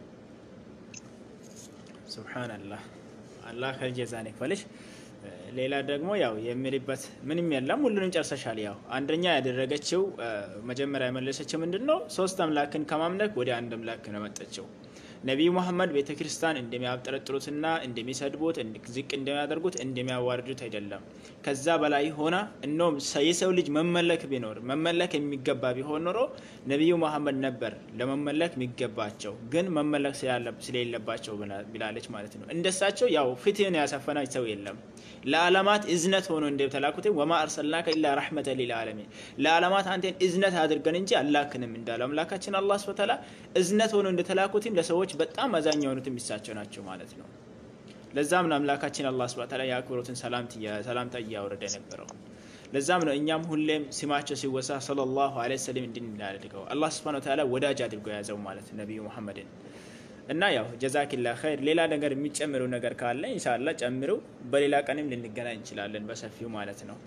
ሱብሃንአላህ አላህ ከጀዛኔ ይክፈልሽ ሌላ ደግሞ ያው የሚልበት ምንም የለም ሁሉንም ጨርሰሻል ያው አንደኛ ያደረገችው መጀመሪያ የመለሰችው ምንድነው ሶስት አምላክን ከማምለክ ወደ አንድ አምላክ ነው መጣችው ነብዩ መሐመድ ቤተክርስቲያን እንደሚያብጠረጥሩትና እንደሚሰድቡት ዝቅ እንደሚያደርጉት እንደሚያዋርዱት አይደለም ከዛ በላይ ሆና እነም የሰው ልጅ መመለክ ቢኖር መመለክ የሚገባ ቢሆን ኖሮ ነብዩ መሐመድ ነበር ለመመለክ የሚገባቸው ግን መመለክ ስለሌለባቸው ብላለች ማለት ነው እንደሳቸው ያው ፍትህን ያሰፈና ሰው የለም ለዓለማት እዝነት ሆኖ እንደተላኩት ወማ አርሰልናከ ኢላ ረህመተ ሊልዓለሚን ለዓለማት አንተን እዝነት አድርገን እንጂ አላክንም እንዳለ አምላካችን አላህ ሱብሓነሁ ወተዓላ እዝነት ሆኖ እንደተላኩት ለሰዎች በጣም አዛኝ የሆኑት የሚሳቸው ናቸው ማለት ነው ለዛም ነው አምላካችን አላህ ሱብሓነሁ ወተዓላ ያክብሩትን ሰላምት ሰላምታ ያወረደ ነበረው ለዛም ነው እኛም ሁሌም ስማቸው ሲወሳ ሰለላሁ ዐለይሂ ወሰለም እንድንላልቀው አላህ ሱብሓነሁ ወተዓላ ወዳጅ አድርጎ ያዘው ማለት ነብዩ መሐመድን እና ያው ጀዛኪላህ ኸይር ሌላ ነገር የሚጨምሩ ነገር ካለ ኢንሻአላህ ጨምሩ በሌላ ቀንም ልንገናኝ እንችላለን በሰፊው ማለት ነው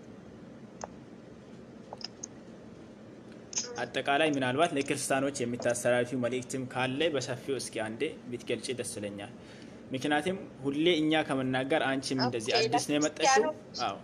አጠቃላይ ምናልባት ለክርስቲያኖች የሚታሰራፊው መልእክትም ካለ በሰፊው እስኪ አንዴ ብትገልጪ ደስ ይለኛል ምክንያቱም ሁሌ እኛ ከመናገር አንቺም እንደዚህ አዲስ ነው የመጣችው አዎ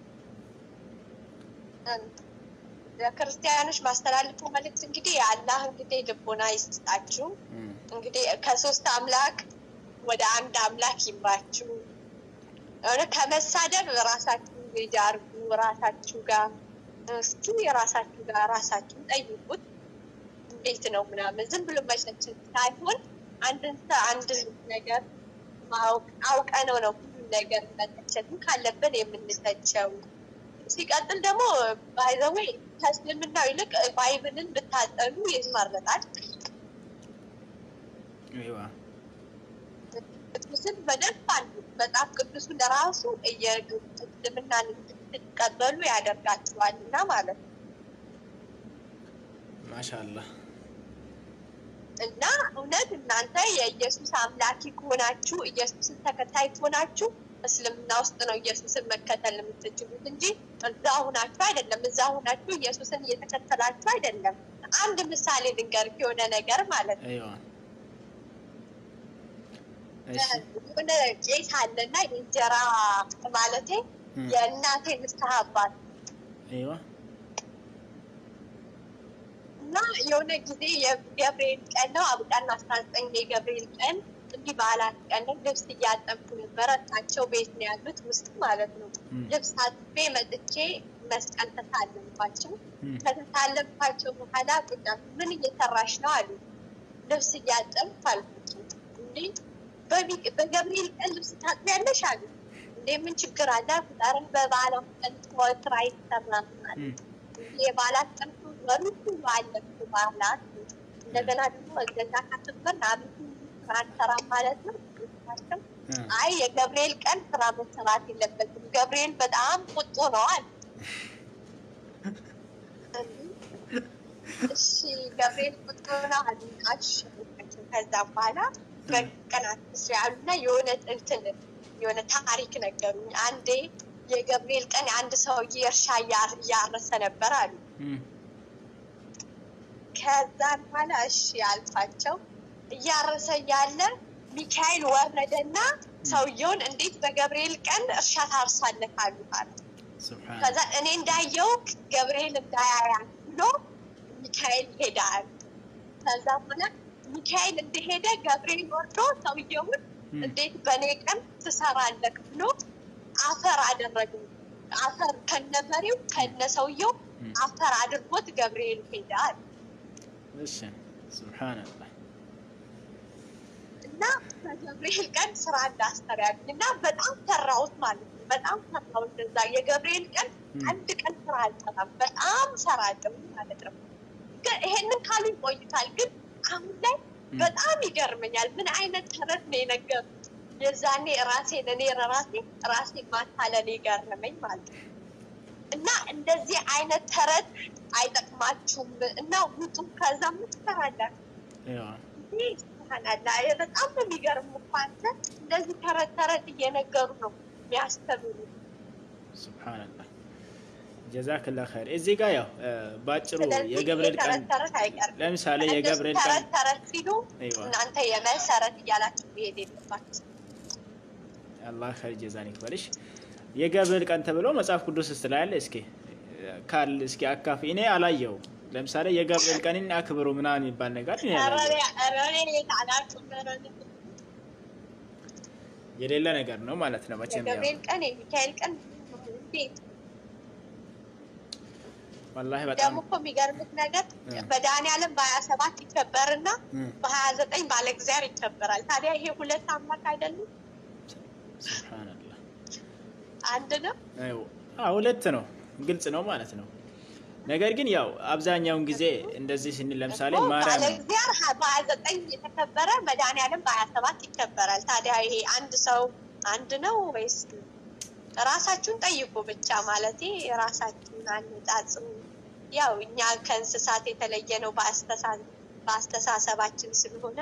ለክርስቲያኖች ማስተላለፉ መልእክት እንግዲህ አላህ እንግዲህ ልቦና ይስጣችሁ እንግዲህ ከሶስት አምላክ ወደ አንድ አምላክ ይምራችሁ አረ ከመሳደብ ራሳችሁ ይዳርጉ ራሳችሁ ጋር እስቲ የራሳችሁ ጋር ራሳችሁ ጠይቁት እንዴት ነው ምናምን ዝም ብሎ ማይሰችን ሳይሆን አንድን አንድ ነገር ማውቅ አውቀነው ነው ሁሉ ነገር መተቸት ካለበት የምንተቸው ሲቀጥል ደግሞ ባይ ዘ ዌይ ከእስልምናው ይልቅ ባይብልን ብታጠኑ ይመረጣል አይዋ ቅዱስን በደንብ አንዱ መጽሐፍ ቅዱስን ለራሱ እየእስልምናን እንድትቀበሉ ያደርጋችኋልና ማለት ነው ማሻአላህ እና እውነት እናንተ የኢየሱስ አምላኪ ከሆናችሁ ኢየሱስን ተከታይ ከሆናችሁ እስልምና ውስጥ ነው ኢየሱስን መከተል የምትችሉት እንጂ እዛው ሆናችሁ አይደለም እዛው ሆናችሁ ኢየሱስን እየተከተላችሁ አይደለም አንድ ምሳሌ ልንገርክ የሆነ ነገር ማለት ነው አይዋ እሺ ወደ ቄስ አለና እንጀራ ማለቴ የእናቴ ምስተሃባት አይዋ እና የሆነ ጊዜ የገብርኤል ቀን ነው አብቀን አስራ ዘጠኝ የገብርኤል ቀን እንዲህ ባላት ቀን ልብስ እያጠብኩ ነበር ታቸው ቤት ነው ያሉት ውስጥ ማለት ነው ልብስ አጥቤ መጥቼ መስቀል ተሳለምኳቸው ከተሳለምኳቸው በኋላ ቁጣ ምን እየሰራሽ ነው አሉ ልብስ እያጠብኩ አልኩት እንዴ በቢቅ በገብርኤል ቀን ልብስ ታጥቢያለሽ አሉ እንዴ ምን ችግር አለ ፈጣሪን በባላው ቀን ወትራይ ተማምናል የባላት ቀን ወሩቱ ባለፈው ባላት እንደገና ደግሞ እንደዛ ካተበር አብቱ አንተራ ማለት ነው አይ የገብርኤል ቀን ስራ መስራት የለበትም ገብርኤል በጣም ቁጡ ነው አለ እሺ ገብርኤል ቁጡ ነው አልሽ ከዛ በኋላ በቀናት ሲያሉና የሆነ እንትን የሆነ ታሪክ ነገሩኝ አንዴ የገብርኤል ቀን አንድ ሰው የእርሻ ያረሰ ነበር አሉ ከዛ በኋላ እሺ አልፋቸው እያረሰ ያለ ሚካኤል ወረደና ሰውየውን እንዴት በገብርኤል ቀን እርሻ ታርሳለህ አሉት ሱብሃን ከዛ እኔ እንዳየው ገብርኤል እንዳያያ ብሎ ሚካኤል ሄዳል ከዛ በኋላ ሚካኤል እንደሄደ ገብርኤል ወርዶ ሰውየውን እንዴት በኔ ቀን ትሰራለህ ብሎ አፈር አደረገው አፈር ከነበሪው ከነሰውየው አፈር አድርጎት ገብርኤል ሄዳል እሺ ሱብሃንአላህ እና በገብርኤል ቀን ስራ እንዳስተራያልና በጣም ተራውት ማለት ነው በጣም ተራውት እንደዛ የገብርኤል ቀን አንድ ቀን ስራ አልሰራም በጣም ሰራጭም ማለት ነው ግን ይሄንን ካሉ ቆይታል ግን አሁን ላይ በጣም ይገርመኛል ምን አይነት ተረት ነው የነገሩ የዛኔ ራሴ ለኔ ራሴ ራሴ ማታለኔ ገረመኝ ማለት ነው እና እንደዚህ አይነት ተረት አይጠቅማችሁም እና ውጡ ከዛ ምትሰራላችሁ ያው ሱብሃንአላህ በጣም የሚገርም እንኳን እንደዚህ ተረት ተረት እየነገሩ ነው የሚያስተምሩ ሱብሃንአላህ ጀዛከላህ ኸይር እዚህ ጋር ያው ባጭሩ የገብርኤል ቀን ለምሳሌ የገብርኤል ቀን ተረት ተረት ሲሉ እናንተ የመሰረት እያላችሁ ይሄድልባችሁ አላህ ኸይር ጀዛን ይክፈልሽ የገብርኤል ቀን ተብሎ መጽሐፍ ቅዱስ ውስጥ ላይ አለ እስኪ ካል እስኪ አካፍ እኔ አላየው ለምሳሌ የገብርኤል ቀንን አክብሩ ምናምን ይባል ነገር እኔ አላየው የሌላ ነገር ነው ማለት ነው መቼም ያው የገብርኤል ቀን የሚካኤል ቀን والله በጣም ደግሞ የሚገርምት ነገር በዳንኤልም በ27 ይከበርና በ29 ባለ እግዚአብሔር ይከበራል ታዲያ ይሄ ሁለት አምላክ አይደለም ሱብሃንአላህ አንድ ነው አዎ ሁለት ነው ግልጽ ነው ማለት ነው ነገር ግን ያው አብዛኛውን ጊዜ እንደዚህ ስንል ለምሳሌ ማርያም ባለ እግዚአብሔር በ29 የተከበረ በዳንኤልም በ27 ይከበራል ታዲያ ይሄ አንድ ሰው አንድ ነው ወይስ ራሳችሁን ጠይቁ ብቻ ማለት ራሳችሁን አንጻጽሩ ያው እኛ ከእንስሳት የተለየ ነው በአስተሳሰብ በአስተሳሰባችን ስለሆነ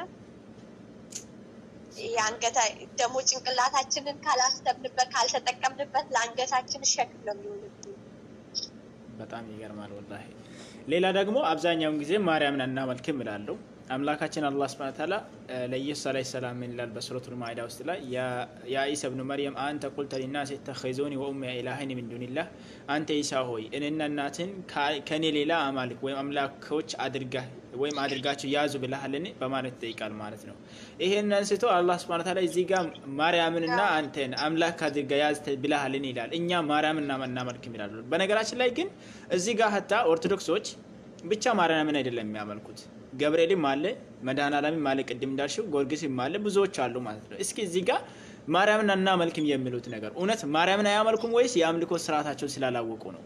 ያንገታ ደሞ ጭንቅላታችንን ካላስተምንበት ካልተጠቀምንበት ለአንገታችን ሸክም ነው የሚሆንብን በጣም ይገርማል ወላሂ ሌላ ደግሞ አብዛኛውን ጊዜ ማርያምን እናመልክም ይላሉ አምላካችን አላህ Subhanahu Wa Ta'ala ለኢየሱስ አለይሂ ሰላም ይላል በሱረቱል ማኢዳ ውስጥ ላይ ያ ኢሳ ኢብኑ መርየም አንተ ቁልተ ሊናስ ተخذوني وامي الهين من دون الله አንተ ኢሳ ሆይ እኔና እናትን ከኔ ሌላ አማልክ ወይም አምላኮች አድርጋ ወይም አድርጋችሁ ያዙ ብለሃልን በማለት ጠይቃል ማለት ነው ይሄን አንስቶ አላህ Subhanahu Wa Ta'ala እዚህ ጋር ማርያምንና አንተን አምላክ አድርጋ ያዝ ብለሃልን ይላል እኛ ማርያምንና እናመልክም ይላሉ በነገራችን ላይ ግን እዚህ ጋር ሀታ ኦርቶዶክሶች ብቻ ማርያምን አይደለም የሚያመልኩት ገብርኤልም አለ መድኃኔዓለምም አለ ቅድም እንዳልሽው ጊዮርጊስም አለ ብዙዎች አሉ ማለት ነው እስኪ እዚህ ጋር ማርያምን እናመልክም የሚሉት ነገር እውነት ማርያምን አያመልኩም ወይስ የአምልኮ ስርዓታቸው ስላላወቁ ነው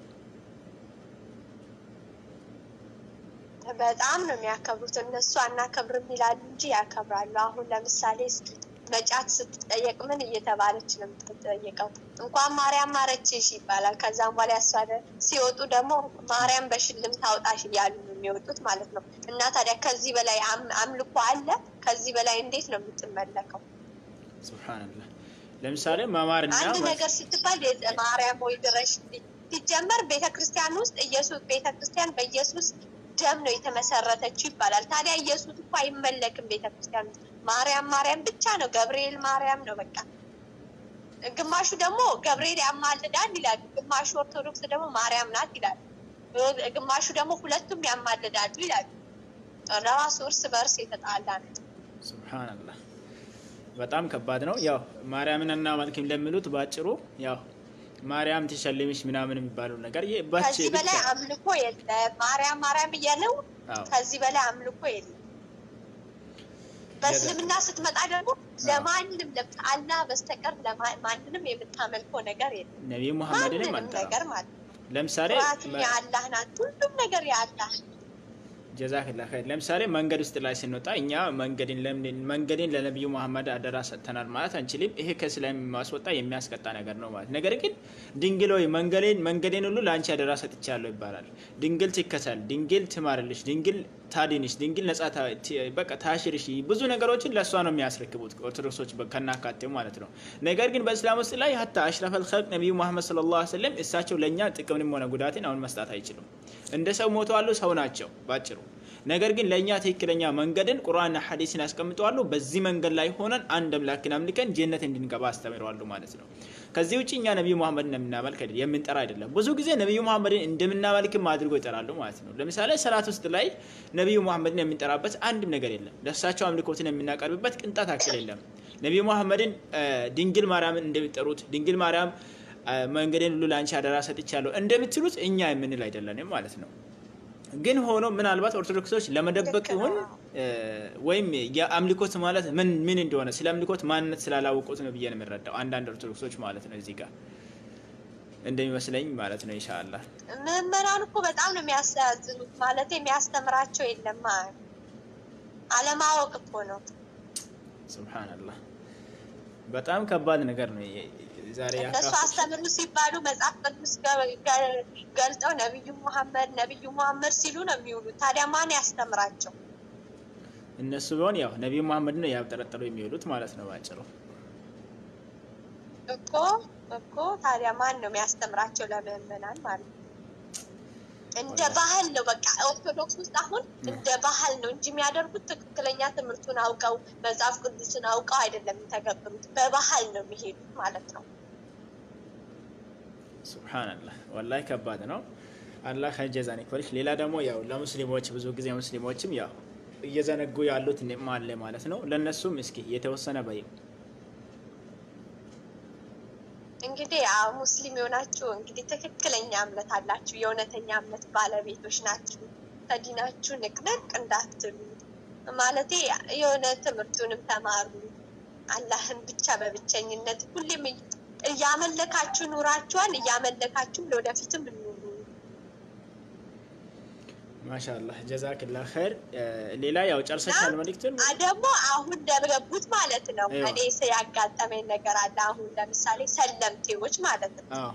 በጣም ነው የሚያከብሩት እነሱ አናከብርም ይላሉ እንጂ ያከብራሉ አሁን ለምሳሌ እስኪ መጫት ስትጠየቅ ምን እየተባለች ነው የምትጠየቀው እንኳን ማርያም ማረችሽ ይባላል ከዛም በኋላ ያሳደ ሲወጡ ደግሞ ማርያም በሽልም ታውጣሽ ይያሉ ነው የሚወጡት ማለት ነው እና ታዲያ ከዚህ በላይ አምልኮ አለ ከዚህ በላይ እንዴት ነው የምትመለከው ሱብሃንአላህ ለምሳሌ ማማርና አንድ ነገር ስትባል ማርያም ወይ ድረሽ ሲጀመር ቤተክርስቲያን ውስጥ ኢየሱስ ቤተክርስቲያን በኢየሱስ ደም ነው የተመሰረተችው ይባላል ታዲያ ኢየሱስ እኮ አይመለክም ቤተክርስቲያን ማርያም ማርያም ብቻ ነው ገብርኤል ማርያም ነው በቃ ግማሹ ደግሞ ገብርኤል ያማልዳል ይላል ግማሹ ኦርቶዶክስ ደግሞ ማርያም ናት ይላል ግማሹ ደግሞ ሁለቱም ያማልዳሉ ይላል ለራሱ እርስ በርስ የተጣላ ነው ሱብሃንአላህ በጣም ከባድ ነው ያው ማርያምን እናመልክም ለሚሉት ባጭሩ ያው ማርያም ትሸልምሽ ምናምን የሚባለው ነገር ይባች ከዚህ በላይ አምልኮ የለም ማርያም ማርያም እያለው ከዚህ በላይ አምልኮ የለም በስልምና ስትመጣ ደግሞ ለማንንም ለአላህ በስተቀር ለማንንም የምታመልከው ነገር የለም ነብዩ መሐመድንም ነገር ማለት ለምሳሌ ያላህ ናት ሁሉም ነገር ያላህ ጀዛከላህ ኸይር ለምሳሌ መንገድ ውስጥ ላይ ስንወጣ እኛ መንገድን ለምን መንገድን ለነብዩ መሐመድ አደራ ሰጥተናል ማለት አንችልም ይሄ ከእስላም ማስወጣ የሚያስቀጣ ነገር ነው ማለት ነገር ግን ድንግል ሆይ መንገዴን መንገዴን ሁሉ ላንቺ አደራ ሰጥቻለሁ ይባላል ድንግል ትከተል ድንግል ትማርልሽ ድንግል ታዲንሽ ድንግል ነጻ በቃ ታሽርሽ ብዙ ነገሮችን ለሷ ነው የሚያስረክቡት ኦርቶዶክሶች በከናካቴው ማለት ነው ነገር ግን በእስላም ውስጥ ላይ hatta አሽረፈል ኸልቅ ነብዩ መሐመድ ሰለላሁ ዐለይሂ ወሰለም እሳቸው ለኛ ጥቅምንም ሆነ ጉዳትን አሁን መስጣት አይችሉም እንደ ሰው ሞተዋል ሰው ናቸው ባጭሩ ነገር ግን ለኛ ትክክለኛ መንገድን ቁርአንና ሐዲስን ያስቀምጣሉ በዚህ መንገድ ላይ ሆነን አንድ አምላክን አምልከን ጀነት እንድንገባ አስተምረዋሉ ማለት ነው ከዚህ ውጪ እኛ ነብዩ መሐመድን የምናመልክ አይደለም የምንጠራ አይደለም ብዙ ጊዜ ነብዩ መሐመድን እንደምናመልክም አድርጎ ይጠራሉ ማለት ነው ለምሳሌ ሰላት ውስጥ ላይ ነብዩ መሐመድን የምንጠራበት አንድ ነገር የለም ለሳቸው አምልኮትን የምናቀርብበት ቅንጣት አክል የለም ነብዩ መሐመድን ድንግል ማርያምን እንደሚጠሩት ድንግል ማርያም መንገዴን ሁሉ ላንቺ አደራ ሰጥቻለሁ እንደምትሉት እኛ የምንል አይደለንም ማለት ነው ግን ሆኖ ምናልባት ኦርቶዶክሶች ለመደበቅ ይሁን ወይም የአምልኮት ማለት ምን ምን እንደሆነ ስለ አምልኮት ማንነት ስላላወቁት ነው ብዬ ነው የምረዳው አንዳንድ ኦርቶዶክሶች ማለት ነው እዚህ ጋር እንደሚመስለኝ ማለት ነው ኢንሻአላህ መመራን እኮ በጣም ነው የሚያሳዝኑት ማለት የሚያስተምራቸው የለም አለማወቅ እኮ ነው ሱብሃንአላህ በጣም ከባድ ነገር ነው ዛሬ ያካ እነሱ አስተምሩ ሲባሉ መጽሐፍ ቅዱስ ገልጠው ነብዩ መሐመድ ነብዩ መሐመድ ሲሉ ነው የሚውሉት ታዲያ ማን ያስተምራቸው እነሱ ቢሆን ያው ነብዩ መሐመድ ነው ያብጠረጠሩ የሚውሉት ማለት ነው ባጭሩ እኮ እኮ ታዲያ ማን ነው የሚያስተምራቸው ለምእመናን ማለት እንደ ባህል ነው በቃ ኦርቶዶክስ ውስጥ አሁን እንደ ባህል ነው እንጂ የሚያደርጉት ትክክለኛ ትምህርቱን አውቀው መጽሐፍ ቅዱስን አውቀው አይደለም ተገብሩት በባህል ነው የሚሄዱት ማለት ነው ሱብሃንአላህ ወላሂ ከባድ ነው አላህ ኸጀዛን ይክፈልሽ ሌላ ደግሞ ያው ለሙስሊሞች ብዙ ጊዜ ሙስሊሞችም ያው እየዘነጉ ያሉት ንማለ ማለት ነው ለነሱም እስኪ የተወሰነ በይ እንግዲህ አው ሙስሊም ሆናችሁ እንግዲህ ትክክለኛ እምነት አላችሁ የእውነተኛ እምነት ባለቤቶች ናችሁ ተዲናችሁ ንቅንቅ እንዳትሉ ማለት የሆነ ትምህርቱንም ተማሩ አላህን ብቻ በብቸኝነት ሁሌም ያመለካችሁ ኑራችኋል ያመለካችሁ ለወደፊትም ኑሩ ማሻአላህ ጀዛከላህ ኸይር ሌላ ያው ጨርሰሻል መልእክቱን አደሞ አሁን ደብረቡት ማለት ነው እኔ ሲያጋጠመኝ ነገር አለ አሁን ለምሳሌ ሰለምቴዎች ማለት ነው አዎ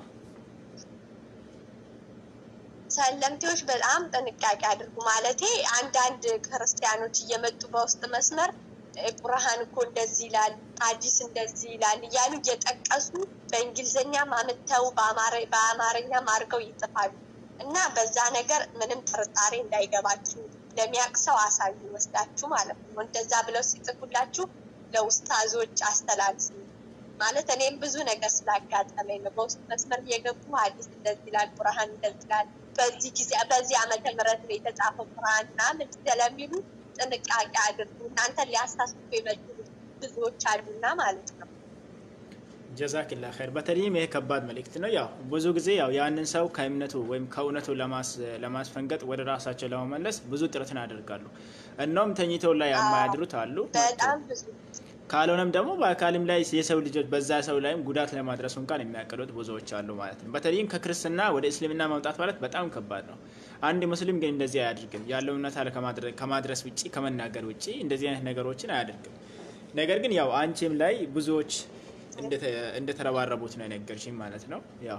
ሰለምቴዎች በጣም ጥንቃቄ አድርጉ ማለቴ አንድ አንድ ክርስቲያኖች እየመጡ በውስጥ መስመር ቁርአን እኮ እንደዚህ ይላል ሐዲስ እንደዚህ ይላል ያሉ እየጠቀሱ በእንግሊዘኛ ማመተው በአማረ በአማርኛ ማርገው ይጽፋሉ እና በዛ ነገር ምንም ጥርጣሬ እንዳይገባችሁ ለሚያቅሰው አሳዩ ወስዳችሁ ማለት ነው እንደዛ ብለው ሲጽፉላችሁ ለኡስታዞች አስተላልፉ ማለት እኔም ብዙ ነገር ስላጋጠመኝ ነው በውስጥ መስመር እየገቡ ሐዲስ እንደዚህ ይላል ቁርአን እንደዚህ ይላል በዚህ ጊዜ በዚህ ዓመተ ምህረት ነው የተጻፈው ቁርአንና ምን ስለሚሉ ጥንቃቄ አድርጉ እናንተ ሊያሳስቡ የመጡ ብዙዎች አሉና ማለት ነው ጀዛከላህ ኸይር በተለይም ይሄ ከባድ መልእክት ነው ያው ብዙ ጊዜ ያው ያንን ሰው ከእምነቱ ወይም ከእውነቱ ለማስ ለማስፈንገጥ ወደ ራሳቸው ለማመለስ ብዙ ጥረትን ያደርጋሉ እናም ተኝተው ላይ የማያድሩት አሉ በጣም ብዙ ካልሆነም ደግሞ በአካልም ላይ የሰው ልጆች በዛ ሰው ላይም ጉዳት ለማድረስ እንኳን የሚያቀዱት ብዙዎች አሉ ማለት ነው በተለይም ከክርስቲና ወደ እስልምና ማምጣት ማለት በጣም ከባድ ነው አንድ ሙስሊም ግን እንደዚህ አያደርግም ያለው እውነታ ለከማድረስ ከማድረስ ውጪ ከመናገር ውጪ እንደዚህ አይነት ነገሮችን አያደርግም ነገር ግን ያው አንቺም ላይ ብዙዎች እንደ እንደ ተረባረቡት ነው የነገርሽኝ ማለት ነው ያው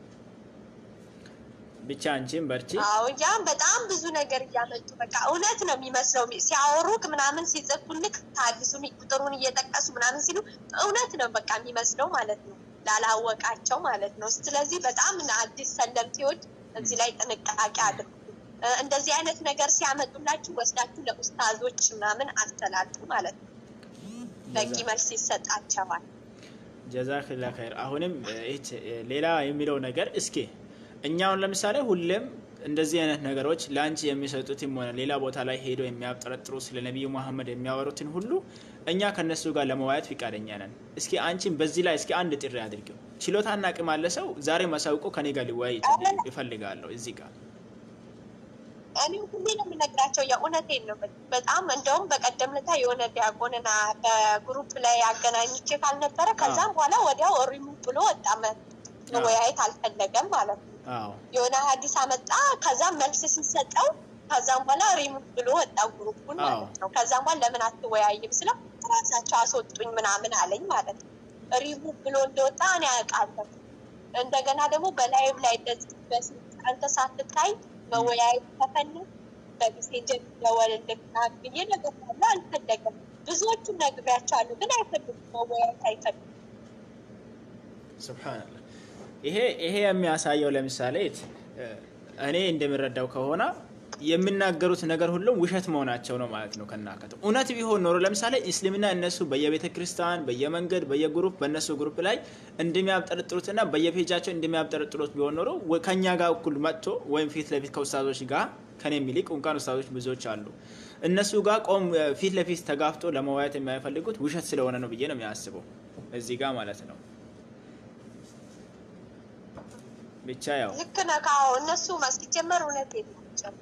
ብቻ አንቺም በርቺ አው ያ በጣም ብዙ ነገር ያመጡ በቃ እውነት ነው የሚመስለው ሲያወሩክ ምናምን ሲጽፉልክ ታዲሱን ቁጥሩን እየጠቀሱ ምናምን ሲሉ እውነት ነው በቃ የሚመስለው ማለት ነው ላላወቃቸው ማለት ነው ስለዚህ በጣም አዲስ ሰለምቴዎች እዚህ ላይ ጥንቃቄ አድርጉ እንደዚህ አይነት ነገር ሲያመጡላችሁ ወስዳችሁ ለኡስታዞች ምናምን አስተላልፉ ማለት ነው በቂ መልስ ይሰጣቸዋል ጀዛከላህ ኸይር አሁንም እት ሌላ የሚለው ነገር እስኪ እኛውን ለምሳሌ ሁሌም እንደዚህ አይነት ነገሮች ላንቺ የሚሰጡትም ሆነ ሌላ ቦታ ላይ ሄዶ የሚያጠረጥሩ ስለ ነብዩ መሐመድ የሚያወሩትን ሁሉ እኛ ከነሱ ጋር ለመዋየት ፍቃደኛ ነን እስኪ አንቺን በዚህ ላይ እስኪ አንድ ጥሪ አድርጊው ችሎታና አቅም አለ ሰው ዛሬ ማሳውቆ ከኔ ጋር ሊወያይ ይፈልጋል እዚህ ጋር እኔ ሁሌ ነው የምነግራቸው የእውነቴን ነው በጣም እንደውም በቀደም ለታ የሆነ ዲያቆንና በግሩፕ ላይ አገናኝቼ ካልነበረ ከዛም በኋላ ወዲያው ሪሙቭ ብሎ ወጣመ ወያይት አልፈለገም ማለት ነው አዎ የሆነ ሐዲስ አመጣ ከዛም መልስ ሲሰጠው ከዛም በኋላ ሪሙቭ ብሎ ወጣው ግሩፑን ማለት ነው። ከዛም በኋላ ለምን አትወያይም ስለው ራሳቸው አስወጡኝ ምናምን አለኝ ማለት ነው። ሪሙቭ ብሎ እንደወጣ እኔ አውቃለሁ። እንደገና ደግሞ በላይቭ ላይ እንደዚህ በስልክ አንተ ሳትታይ መወያየት ከፈለግ በሜሴንጀር ደወልልኝና ብዬ ነገርኩት። አልፈለገም። ብዙዎቹን ነግሬያቸዋለሁ ግን አይፈልጉም፣ መወያየት አይፈልጉም። ሱብሃንአላህ። ይሄ ይሄ የሚያሳየው ለምሳሌ እኔ እንደምረዳው ከሆነ የሚናገሩት ነገር ሁሉም ውሸት መሆናቸው ነው ማለት ነው። ከናከተ እውነት ቢሆን ኖሮ ለምሳሌ እስልምና እነሱ በየቤተ ክርስቲያን በየመንገድ በየግሩፕ በእነሱ ግሩፕ ላይ እንደሚያብጠረጥሩትና በየፔጃቸው እንደሚያብጠረጥሩት ቢሆን ኖሮ ከኛ ጋር እኩል መጥቶ ወይም ፊት ለፊት ከኡስታዞች ጋር ከኔ የሚልቅ እንኳን ኡስታዞች ብዙዎች አሉ እነሱ ጋር ቆም ፊት ለፊት ተጋፍቶ ለመወያየት የማይፈልጉት ውሸት ስለሆነ ነው ብዬ ነው የሚያስበው እዚህ ጋር ማለት ነው። ብቻ ያው ልክ ነካው እነሱ ማስጀመር እውነት የላቸው።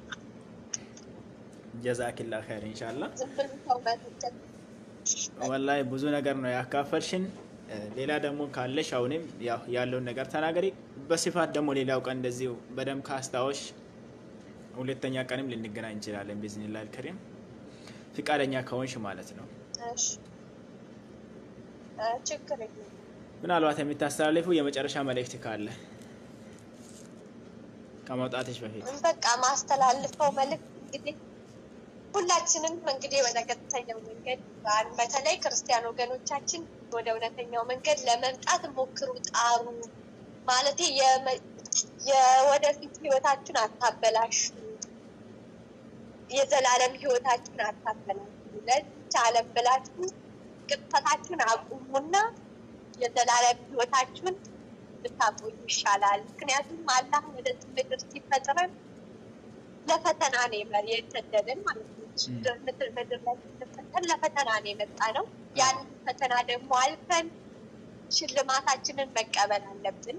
ጀዛኪላ ኸይር ኢንሻአላህ። ዝምብሉ ተውበት ወላሂ ብዙ ነገር ነው ያካፈልሽን። ሌላ ደግሞ ካለሽ አሁንም ያው ያለውን ነገር ተናገሪ በስፋት ደግሞ ሌላው ቀን እንደዚሁ በደም ካስታውሽ ሁለተኛ ቀንም ልንገናኝ እንችላለን ቢዝኒላህ አልከሪም ፍቃደኛ ከሆንሽ ማለት ነው። እሺ ችግር የለም። ምናልባት የምታስተላልፈው የመጨረሻ መልእክት ካለ ከመውጣትሽ በፊት? በቃ ማስተላልፈው መልእክት እንግዲህ ሁላችንም እንግዲህ ወደ ቀጥተኛው መንገድ በተለይ ክርስቲያን ወገኖቻችን ወደ እውነተኛው መንገድ ለመምጣት ሞክሩ፣ ጣሩ። ማለት የወደፊት ህይወታችሁን አታበላሹ፣ የዘላለም ህይወታችሁን አታበላሹ። ለዚህ ዓለም ብላችሁ ቅጥፈታችሁን አቁሙና የዘላለም ህይወታችሁን ብታቆዩ ይሻላል። ምክንያቱም አላህ ወደ ምድር ሲፈጥረን ለፈተና ነው የተሰደደን ማለት ነው። ምድር ምድር ላይ ሲፈጠር ለፈተና ነው የመጣ ነው። ያን ፈተና ደግሞ አልፈን ሽልማታችንን መቀበል አለብን።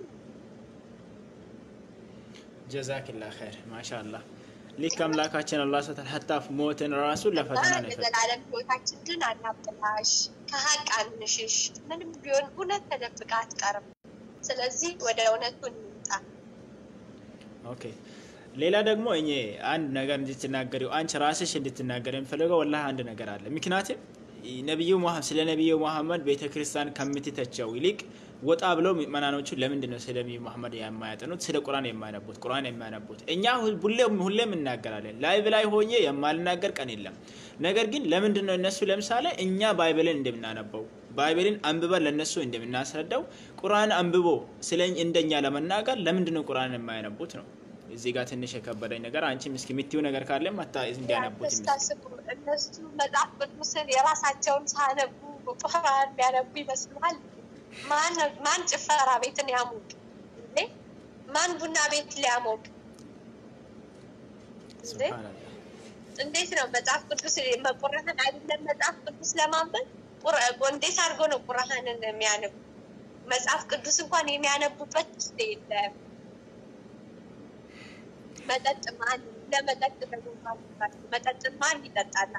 ጀዛኪላህ ኸይር ማሻአላህ። ልክ አምላካችን አላህ ሰተል ሐታፍ ሞትን ራሱ ለፈተና ነው የዘላለም ህይወታችንን አናብላሽ፣ ከሀቅ አንሽሽ። ምንም ቢሆን እውነት ተደብቃ አትቀርም። ስለዚህ ወደ እውነቱ እንምጣ። ኦኬ ሌላ ደግሞ እኔ አንድ ነገር እንድትናገሪው አንቺ ራስሽ እንድትናገሪ የምፈልገው ወላሂ አንድ ነገር አለ። ምክንያቱም ነብዩ መሐመድ ስለ ነብዩ መሐመድ ቤተክርስቲያን ከምትተቸው ይልቅ ወጣ ብለው ምእመናኖቹ ለምንድን ነው ስለ ነብዩ መሐመድ የማያጠኑት ስለ ቁርአን የማያነቡት ቁርአን የማያነቡት? እኛ ሁሌም ሁሌም እናገራለን ላይቭ ላይ ሆኜ የማልናገር ቀን የለም። ነገር ግን ለምንድን ነው እነሱ ለምሳሌ እኛ ባይብልን እንደምናነበው ባይብልን አንብበን ለነሱ እንደምናስረዳው ቁርአን አንብቦ ስለኝ እንደኛ ለመናገር ለምንድን ነው ቁርአን የማያነቡት ነው? እዚህ ጋር ትንሽ የከበደኝ ነገር አንቺ ምስኪ የምትይው ነገር ካለ ማታ እንዲያነቡት እነሱ መጽሐፍ ቅዱስን የራሳቸውን ሳነቡ ቁርአን ቢያነቡ ይመስላል። ማን ማን ጭፈራ ቤትን ያሞቅ እንዴ? ማን ቡና ቤት ሊያሞቅ እንዴ? እንዴት ነው መጽሐፍ ቅዱስ መቁረሃን አይደለም መጽሐፍ ቅዱስ ለማንበብ ቁርአን እንዴት አድርጎ ነው ቁርአንን የሚያነቡ? መጽሐፍ ቅዱስ እንኳን የሚያነቡበት ስቴት መጠጥ ማን ለመጠጥ ደግሞ መጠጥ ማን ይጠጣል?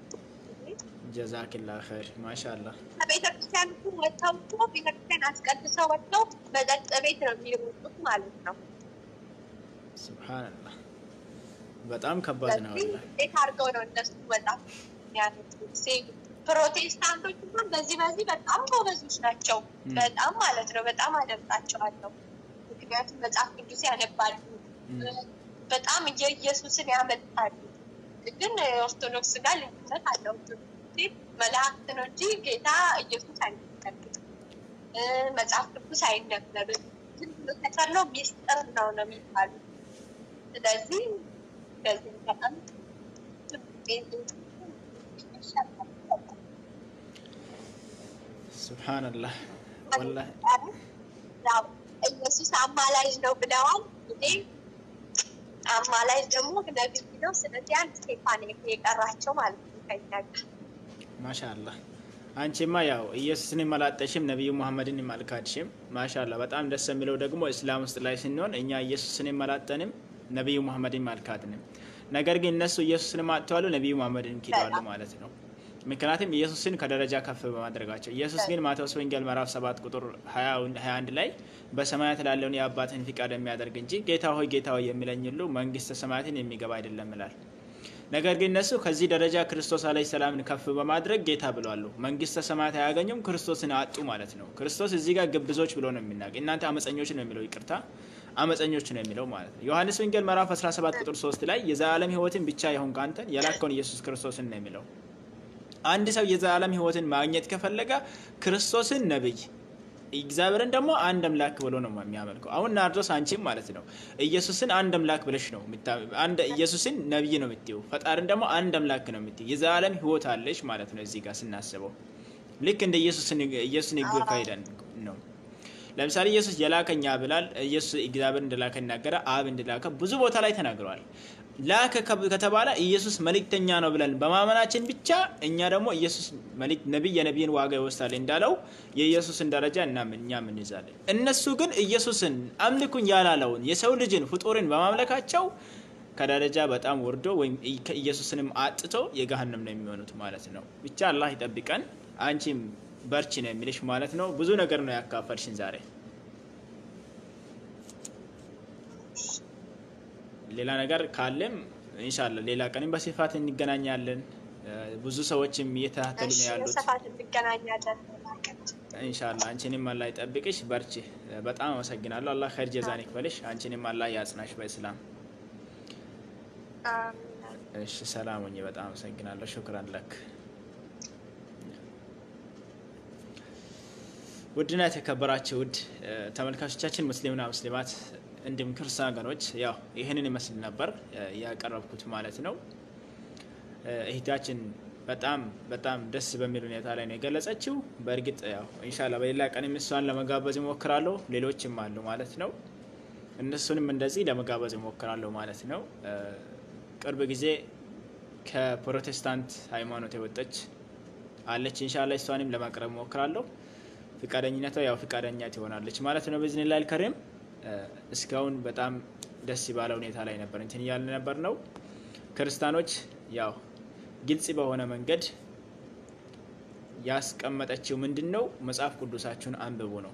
ጀዛኪላህ ኸይር ማሻአላህ። ቤተክርስቲያን ወጣው እኮ ቤተክርስቲያን አስቀድሰው ወጣው መጠጥ ቤት ነው የሚሮጡት ማለት ነው። ሱብሃንአላህ በጣም ከባድ ነው ወላሂ። እንዴት አድርገው ነው እነሱ ወጣው ያሉት? ፕሮቴስታንቶች እንኳን በዚህ በዚህ በጣም ጎበዞች ናቸው። በጣም ማለት ነው በጣም አደንቃቸዋለሁ። ምክንያቱም መጽሐፍ ቅዱስ ያነባሉ፣ በጣም የኢየሱስን ያመልካሉ። ግን ኦርቶዶክስ ጋር ልዩነት አለው። መላእክት ነው እንጂ ጌታ ኢየሱስ አይነገርም። መጽሐፍ ቅዱስ አይነገርም። ግን ተከታለው ሚስጥር ነው ነው የሚባሉ። ስለዚህ በዚህ በጣም ሱብሃንአላህ ወላሂ ያው ኢየሱስ አማላጅ ነው ብለዋል። እንግዲህ አማላጅ ደግሞ ነብይ ነው። ስለዚህ አንድ ስቴፋን የቀራቸው ማለት ነው ከኛ ጋር ማሻአላህ። አንቺማ ያው ኢየሱስን ማላጠሽም ነብዩ መሐመድን ማልካድሽም ማሻአላህ። በጣም ደስ የሚለው ደግሞ እስላም ውስጥ ላይ ስንሆን እኛ ኢየሱስን ማላጠንም ነብዩ መሐመድን ማልካድንም። ነገር ግን እነሱ ኢየሱስን ማጥተዋሉ ነብዩ መሐመድን ኪዳሉ ማለት ነው። ምክንያቱም ኢየሱስን ከደረጃ ከፍ በማድረጋቸው ኢየሱስ ግን ማቴዎስ ወንጌል ምዕራፍ ሰባት ቁጥር ሃያ አንድ ላይ በሰማያት ላለውን የአባትን ፍቃድ የሚያደርግ እንጂ ጌታ ሆይ ጌታ ሆይ የሚለኝ ሁሉ መንግስተ ሰማያትን የሚገባ አይደለም ይላል። ነገር ግን እነሱ ከዚህ ደረጃ ክርስቶስ አለይሂ ሰላምን ከፍ በማድረግ ጌታ ብለዋል። መንግስተ ሰማያት አያገኙም፣ ክርስቶስን አጡ ማለት ነው። ክርስቶስ እዚህ ጋር ግብዞች ብሎ ነው የሚናገር። እናንተ አመፀኞች ነው የሚለው፣ ይቅርታ አመፀኞች ነው የሚለው ማለት ነው። ዮሐንስ ወንጌል ምዕራፍ አስራ ሰባት ቁጥር ሶስት ላይ የዘላለም ህይወትን ብቻ ይሁን ካንተን የላከውን ኢየሱስ ክርስቶስን ነው የሚለው። አንድ ሰው የዘላለም ህይወትን ማግኘት ከፈለገ ክርስቶስን ነብይ እግዚአብሔርን ደግሞ አንድ አምላክ ብሎ ነው የሚያመልከው። አሁን ናርዶስ አንቺም ማለት ነው ኢየሱስን አንድ አምላክ ብለሽ ነው አንድ ኢየሱስን ነብይ ነው የምትይው፣ ፈጣሪን ደግሞ አንድ አምላክ ነው የምትይው። የዘላለም ህይወት አለሽ ማለት ነው እዚህ ጋር ስናስበው። ልክ እንደ ኢየሱስን ኢየሱስን ይግር ካይደን ነው። ለምሳሌ ኢየሱስ የላከኛ ብላል። ኢየሱስ እግዚአብሔር እንደላከ ይናገራ፣ አብ እንደላከ ብዙ ቦታ ላይ ተናግሯል። ላከ ከተባለ ኢየሱስ መልእክተኛ ነው ብለን በማመናችን ብቻ እኛ ደግሞ ኢየሱስ መልእክት ነብይ የነብይን ዋጋ ይወስዳል እንዳለው የኢየሱስን ደረጃ እና እኛ ምን ይዛለን። እነሱ ግን ኢየሱስን አምልኩኝ ያላለውን የሰው ልጅን ፍጡርን በማምለካቸው ከደረጃ በጣም ወርዶ ወይም ኢየሱስንም አጥቶ የገሃነም ነው የሚሆኑት ማለት ነው። ብቻ አላህ ይጠብቀን። አንቺም በርቺ ነው የሚልሽ ማለት ነው። ብዙ ነገር ነው ያካፈልሽን ዛሬ። ሌላ ነገር ካለም ኢንሻአላህ ሌላ ቀንም በስፋት እንገናኛለን። ብዙ ሰዎችም እየተከታተሉ ነው ያሉት። በስፋት እንገናኛለን ኢንሻአላህ። አንቺንም አላህ ይጠብቅሽ፣ በርቺ። በጣም አመሰግናለሁ። አላህ ኸይር ጀዛን ይክፈልሽ። አንቺንም አላህ ያጽናሽ በእስላም። አሜን። እሺ ሰላም ሁኚ። በጣም አመሰግናለሁ። ሹክራን ለክ። ውድና የተከበራችሁ ውድ ተመልካቾቻችን ሙስሊምና ሙስሊማት እንዲሁም ክርስቲያን ወገኖች ያው ይሄንን ይመስል ነበር ያቀረብኩት ማለት ነው። እህታችን በጣም በጣም ደስ በሚል ሁኔታ ላይ ነው የገለጸችው። በእርግጥ ያው ኢንሻአላህ በሌላ ቀን እሷን ለመጋበዝ እሞክራለሁ። ሌሎችም አሉ ማለት ነው። እነሱንም እንደዚህ ለመጋበዝ እሞክራለሁ ማለት ነው። ቅርብ ጊዜ ከፕሮቴስታንት ሃይማኖት የወጣች አለች። ኢንሻአላህ እሷንም ለማቅረብ እሞክራለሁ። ፍቃደኝነቷ ያው ፍቃደኛ ትሆናለች ማለት ነው በእዝኒላህ አልከሪም። እስካሁን በጣም ደስ ባለ ሁኔታ ላይ ነበር እንትን ያለ ነበር ነው። ክርስቲያኖች ያው ግልጽ በሆነ መንገድ ያስቀመጠችው ምንድነው መጽሐፍ ቅዱሳችሁን አንብቡ ነው።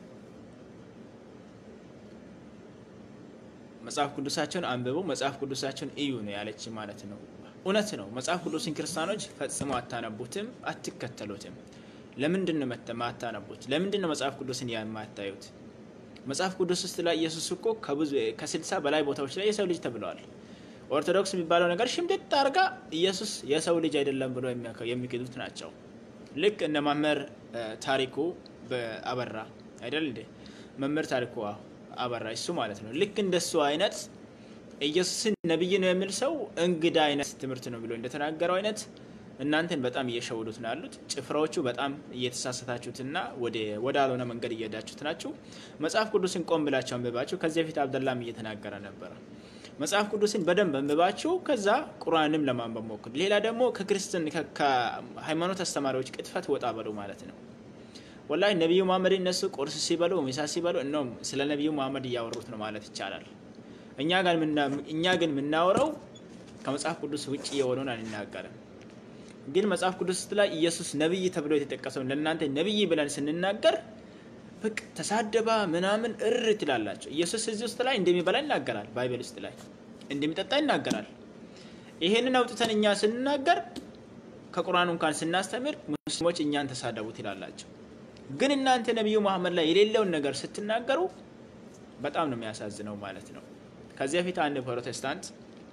መጽሐፍ ቅዱሳችሁን አንብቡ፣ መጽሐፍ ቅዱሳችሁን እዩ ነው ያለች ማለት ነው። እውነት ነው። መጽሐፍ ቅዱስን ክርስቲያኖች ፈጽሞ አታነቡትም፣ አትከተሉትም። ለምንድነው ማታነቡት? ለምንድነው መጽሐፍ ቅዱስን የማታዩት? መጽሐፍ ቅዱስ ውስጥ ላይ ኢየሱስ እኮ ከብዙ ከስልሳ በላይ ቦታዎች ላይ የሰው ልጅ ተብለዋል። ኦርቶዶክስ የሚባለው ነገር ሽምድጥ አርጋ ኢየሱስ የሰው ልጅ አይደለም ብሎ የሚክዱት ናቸው። ልክ እነ መምህር ታሪኩ በአበራ አይደል እንዴ? መምህር ታሪኩ አበራ እሱ ማለት ነው። ልክ እንደሱ አይነት ኢየሱስን ነብይ ነው የሚል ሰው እንግዳ አይነት ትምህርት ነው ብሎ እንደተናገረው አይነት እናንተን በጣም እየሸወዱት ነው ያሉት። ጭፍራዎቹ በጣም እየተሳሳታችሁትና ወደ ወዳልሆነ መንገድ እየሄዳችሁት ናችሁ። መጽሐፍ ቅዱስን ቆም ብላችሁ አንብባችሁ ከዚህ በፊት አብደላም እየተናገረ ነበር። መጽሐፍ ቅዱስን በደንብ አንብባችሁ ከዛ ቁርአንም ለማንበብ ሞክሩ። ሌላ ደግሞ ከክርስቲያን ከሃይማኖት አስተማሪዎች ቅጥፈት ወጣ በሉ ማለት ነው። ወላሂ ነብዩ መሐመድ እነሱ ቁርስ ሲበሉ ምሳ ሲበሉ ነው ስለ ነብዩ መሐመድ እያወሩት ነው ማለት ይቻላል። እኛ ጋር እኛ ግን ምናወራው ከመጽሐፍ ቅዱስ ውጪ የሆነውን አንናገርም። ግን መጽሐፍ ቅዱስ ላይ ኢየሱስ ነብይ ተብሎ የተጠቀሰው ለእናንተ ነብይ ብለን ስንናገር በቃ ተሳደባ ምናምን እር ትላላችሁ። ኢየሱስ እዚህ ውስጥ ላይ እንደሚበላ ይናገራል። ባይብል ውስጥ ላይ እንደሚጠጣ ይናገራል። ይሄንን አውጥተን እኛ ስንናገር ከቁርአኑ እንኳን ስናስተምር ሙስሊሞች እኛን ተሳደቡ ትላላችሁ። ግን እናንተ ነብዩ መሐመድ ላይ የሌለውን ነገር ስትናገሩ በጣም ነው የሚያሳዝነው ማለት ነው። ከዚህ በፊት አንድ ፕሮቴስታንት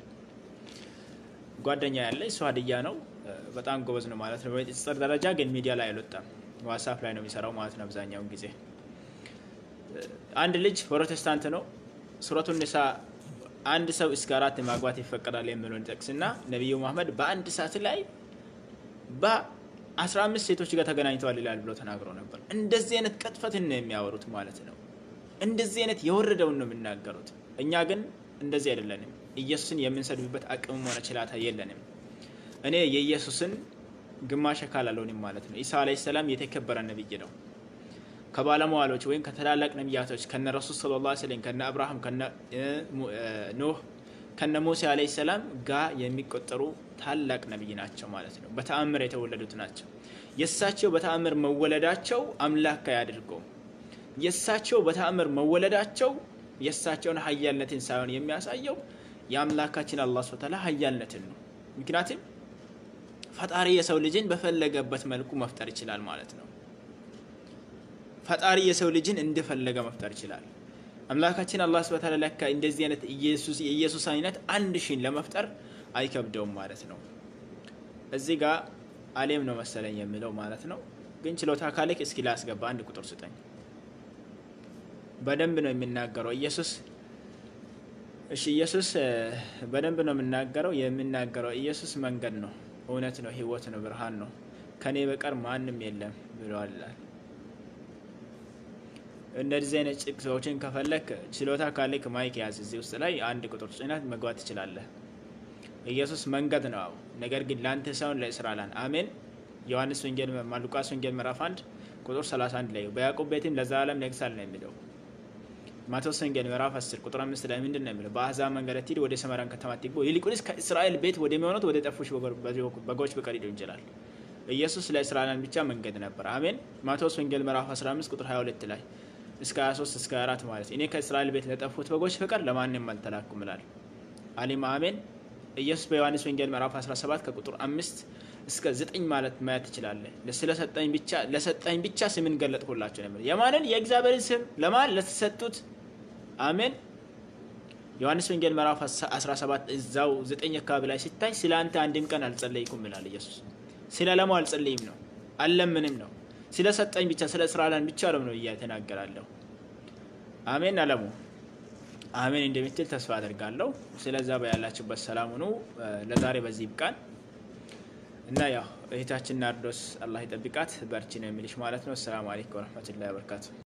ጓደኛ ያለ እሱ ሀዲያ ነው፣ በጣም ጎበዝ ነው ማለት ነው። በጽር ደረጃ ግን ሚዲያ ላይ አልወጣም፣ ዋትስአፕ ላይ ነው የሚሰራው ማለት ነው አብዛኛው ጊዜ። አንድ ልጅ ፕሮቴስታንት ነው። ሱረቱን ኒሳ አንድ ሰው እስከ አራት ማግባት ይፈቀዳል የሚለውን ጠቅስና ነብዩ መሐመድ በአንድ ሰዓት ላይ በአስራ አምስት ሴቶች ጋር ተገናኝተዋል ይላል ብሎ ተናግሮ ነበር። እንደዚህ አይነት ቅጥፈትን ነው የሚያወሩት ማለት ነው። እንደዚህ አይነት የወረደውን ነው የሚናገሩት። እኛ ግን እንደዚህ አይደለንም። ኢየሱስን የምንሰድብበት አቅም ሆነ ችላታ የለንም። እኔ የኢየሱስን ግማሽ አካል አልሆንም ማለት ነው። ኢሳ አለይሂ ሰላም የተከበረ ነብይ ነው። ከባለሟሎች ወይም ከተላላቅ ነብያቶች ከነ ረሱል ሰለላሁ ዐለይሂ ወሰለም ከነ አብርሃም ከነ ኖህ ከነ ሙሳ አለይሂ ሰላም ጋር የሚቆጠሩ ታላቅ ነብይ ናቸው ማለት ነው በተአምር የተወለዱት ናቸው የሳቸው በተአምር መወለዳቸው አምላክ ያድርገው የሳቸው በተአምር መወለዳቸው የሳቸውን ኃያልነትን ሳይሆን የሚያሳየው የአምላካችን አላህ ሱብሓነሁ ወተዓላ ኃያልነትን ነው ምክንያቱም ፈጣሪ የሰው ልጅን በፈለገበት መልኩ መፍጠር ይችላል ማለት ነው ፈጣሪ የሰው ልጅን እንደፈለገ መፍጠር ይችላል አምላካችን አላህ ሱብሓነሁ ወተዓላ ለካ እንደዚህ አይነት ኢየሱስ ኢየሱስ አይነት አንድ ሺን ለመፍጠር አይከብደውም ማለት ነው እዚህ ጋር ዓለም ነው መሰለኝ የሚለው ማለት ነው ግን ችሎታ ካለክ እስኪ ላስገባ አንድ ቁጥር ስጠኝ በደንብ ነው የሚናገረው ኢየሱስ እሺ ኢየሱስ በደንብ ነው የሚናገረው የሚናገረው ኢየሱስ መንገድ ነው እውነት ነው ህይወት ነው ብርሃን ነው ከኔ በቀር ማንንም የለም ብሏል እንደዚህ አይነት ጥቅሶችን ከፈለክ ችሎታ ካለክ ማይክ ያዝ እዚህ ውስጥ ላይ አንድ ቁጥር ጽናት መግባት ይችላል ኢየሱስ መንገድ ነው ነገር ግን ላንተ ሳይሆን ለእስራኤላን አሜን ዮሐንስ ወንጌል ማሉቃስ ወንጌል ምዕራፍ አንድ ቁጥር ሰላሳ አንድ ላይ በያዕቆብ ቤትም ለዘላለም ነግሳል ነው የሚለው ማቴዎስ ወንጌል ምዕራፍ አስር ቁጥር አምስት ላይ ምንድነው የሚለው በአሕዛብ መንገድ ትሄድ ወደ ሰማርያን ከተማ ትግቦ ይልቁንስ ከእስራኤል ቤት ወደ የሚሆኑት ወደ ጠፉሽ በጎች በቀር ሄዱ ይችላል ኢየሱስ ለእስራኤላን ብቻ መንገድ ነበር አሜን ማቴዎስ ወንጌል ምዕራፍ አስራ አምስት ቁጥር ሃያ ሁለት ላይ እስከ ሃያ ሶስት እስከ አራት ማለት እኔ ከእስራኤል ቤት ለጠፉት በጎች በቀር ለማንንም አልተላኩም ይላል አሊም አሜን ኢየሱስ በዮሐንስ ወንጌል ምዕራፍ አስራ ሰባት ከቁጥር አምስት እስከ ዘጠኝ ማለት ማየት ይችላል ለሰጠኝ ብቻ ለሰጠኝ ብቻ ስምን ገለጥኩላችሁ ነው የማንን የእግዚአብሔርን ስም ለማን ለተሰጡት አሜን ዮሐንስ ወንጌል ምዕራፍ አስራ ሰባት እዛው ዘጠኝ አካባቢ ላይ ሲታይ ስላንተ አንድም ቀን አልጸለይኩም ይላል ኢየሱስ ስለለማው አልጸለይም ነው አለምንም ነው ስለሰጠኝ ብቻ ስለ እስራኤላን ብቻ ነው እያተናገራለሁ አሜን አለሙ አሜን እንደምትል ተስፋ አደርጋለሁ ስለዛ በያላችሁበት ሰላም ሁኑ ለዛሬ በዚህ ይብቃን እና ያው እህታችን ናርዶስ አላህ ይጠብቃት በርቺ ነው የሚልሽ ማለት ነው ሰላም አለይኩም ወራህመቱላሂ ወበረካቱ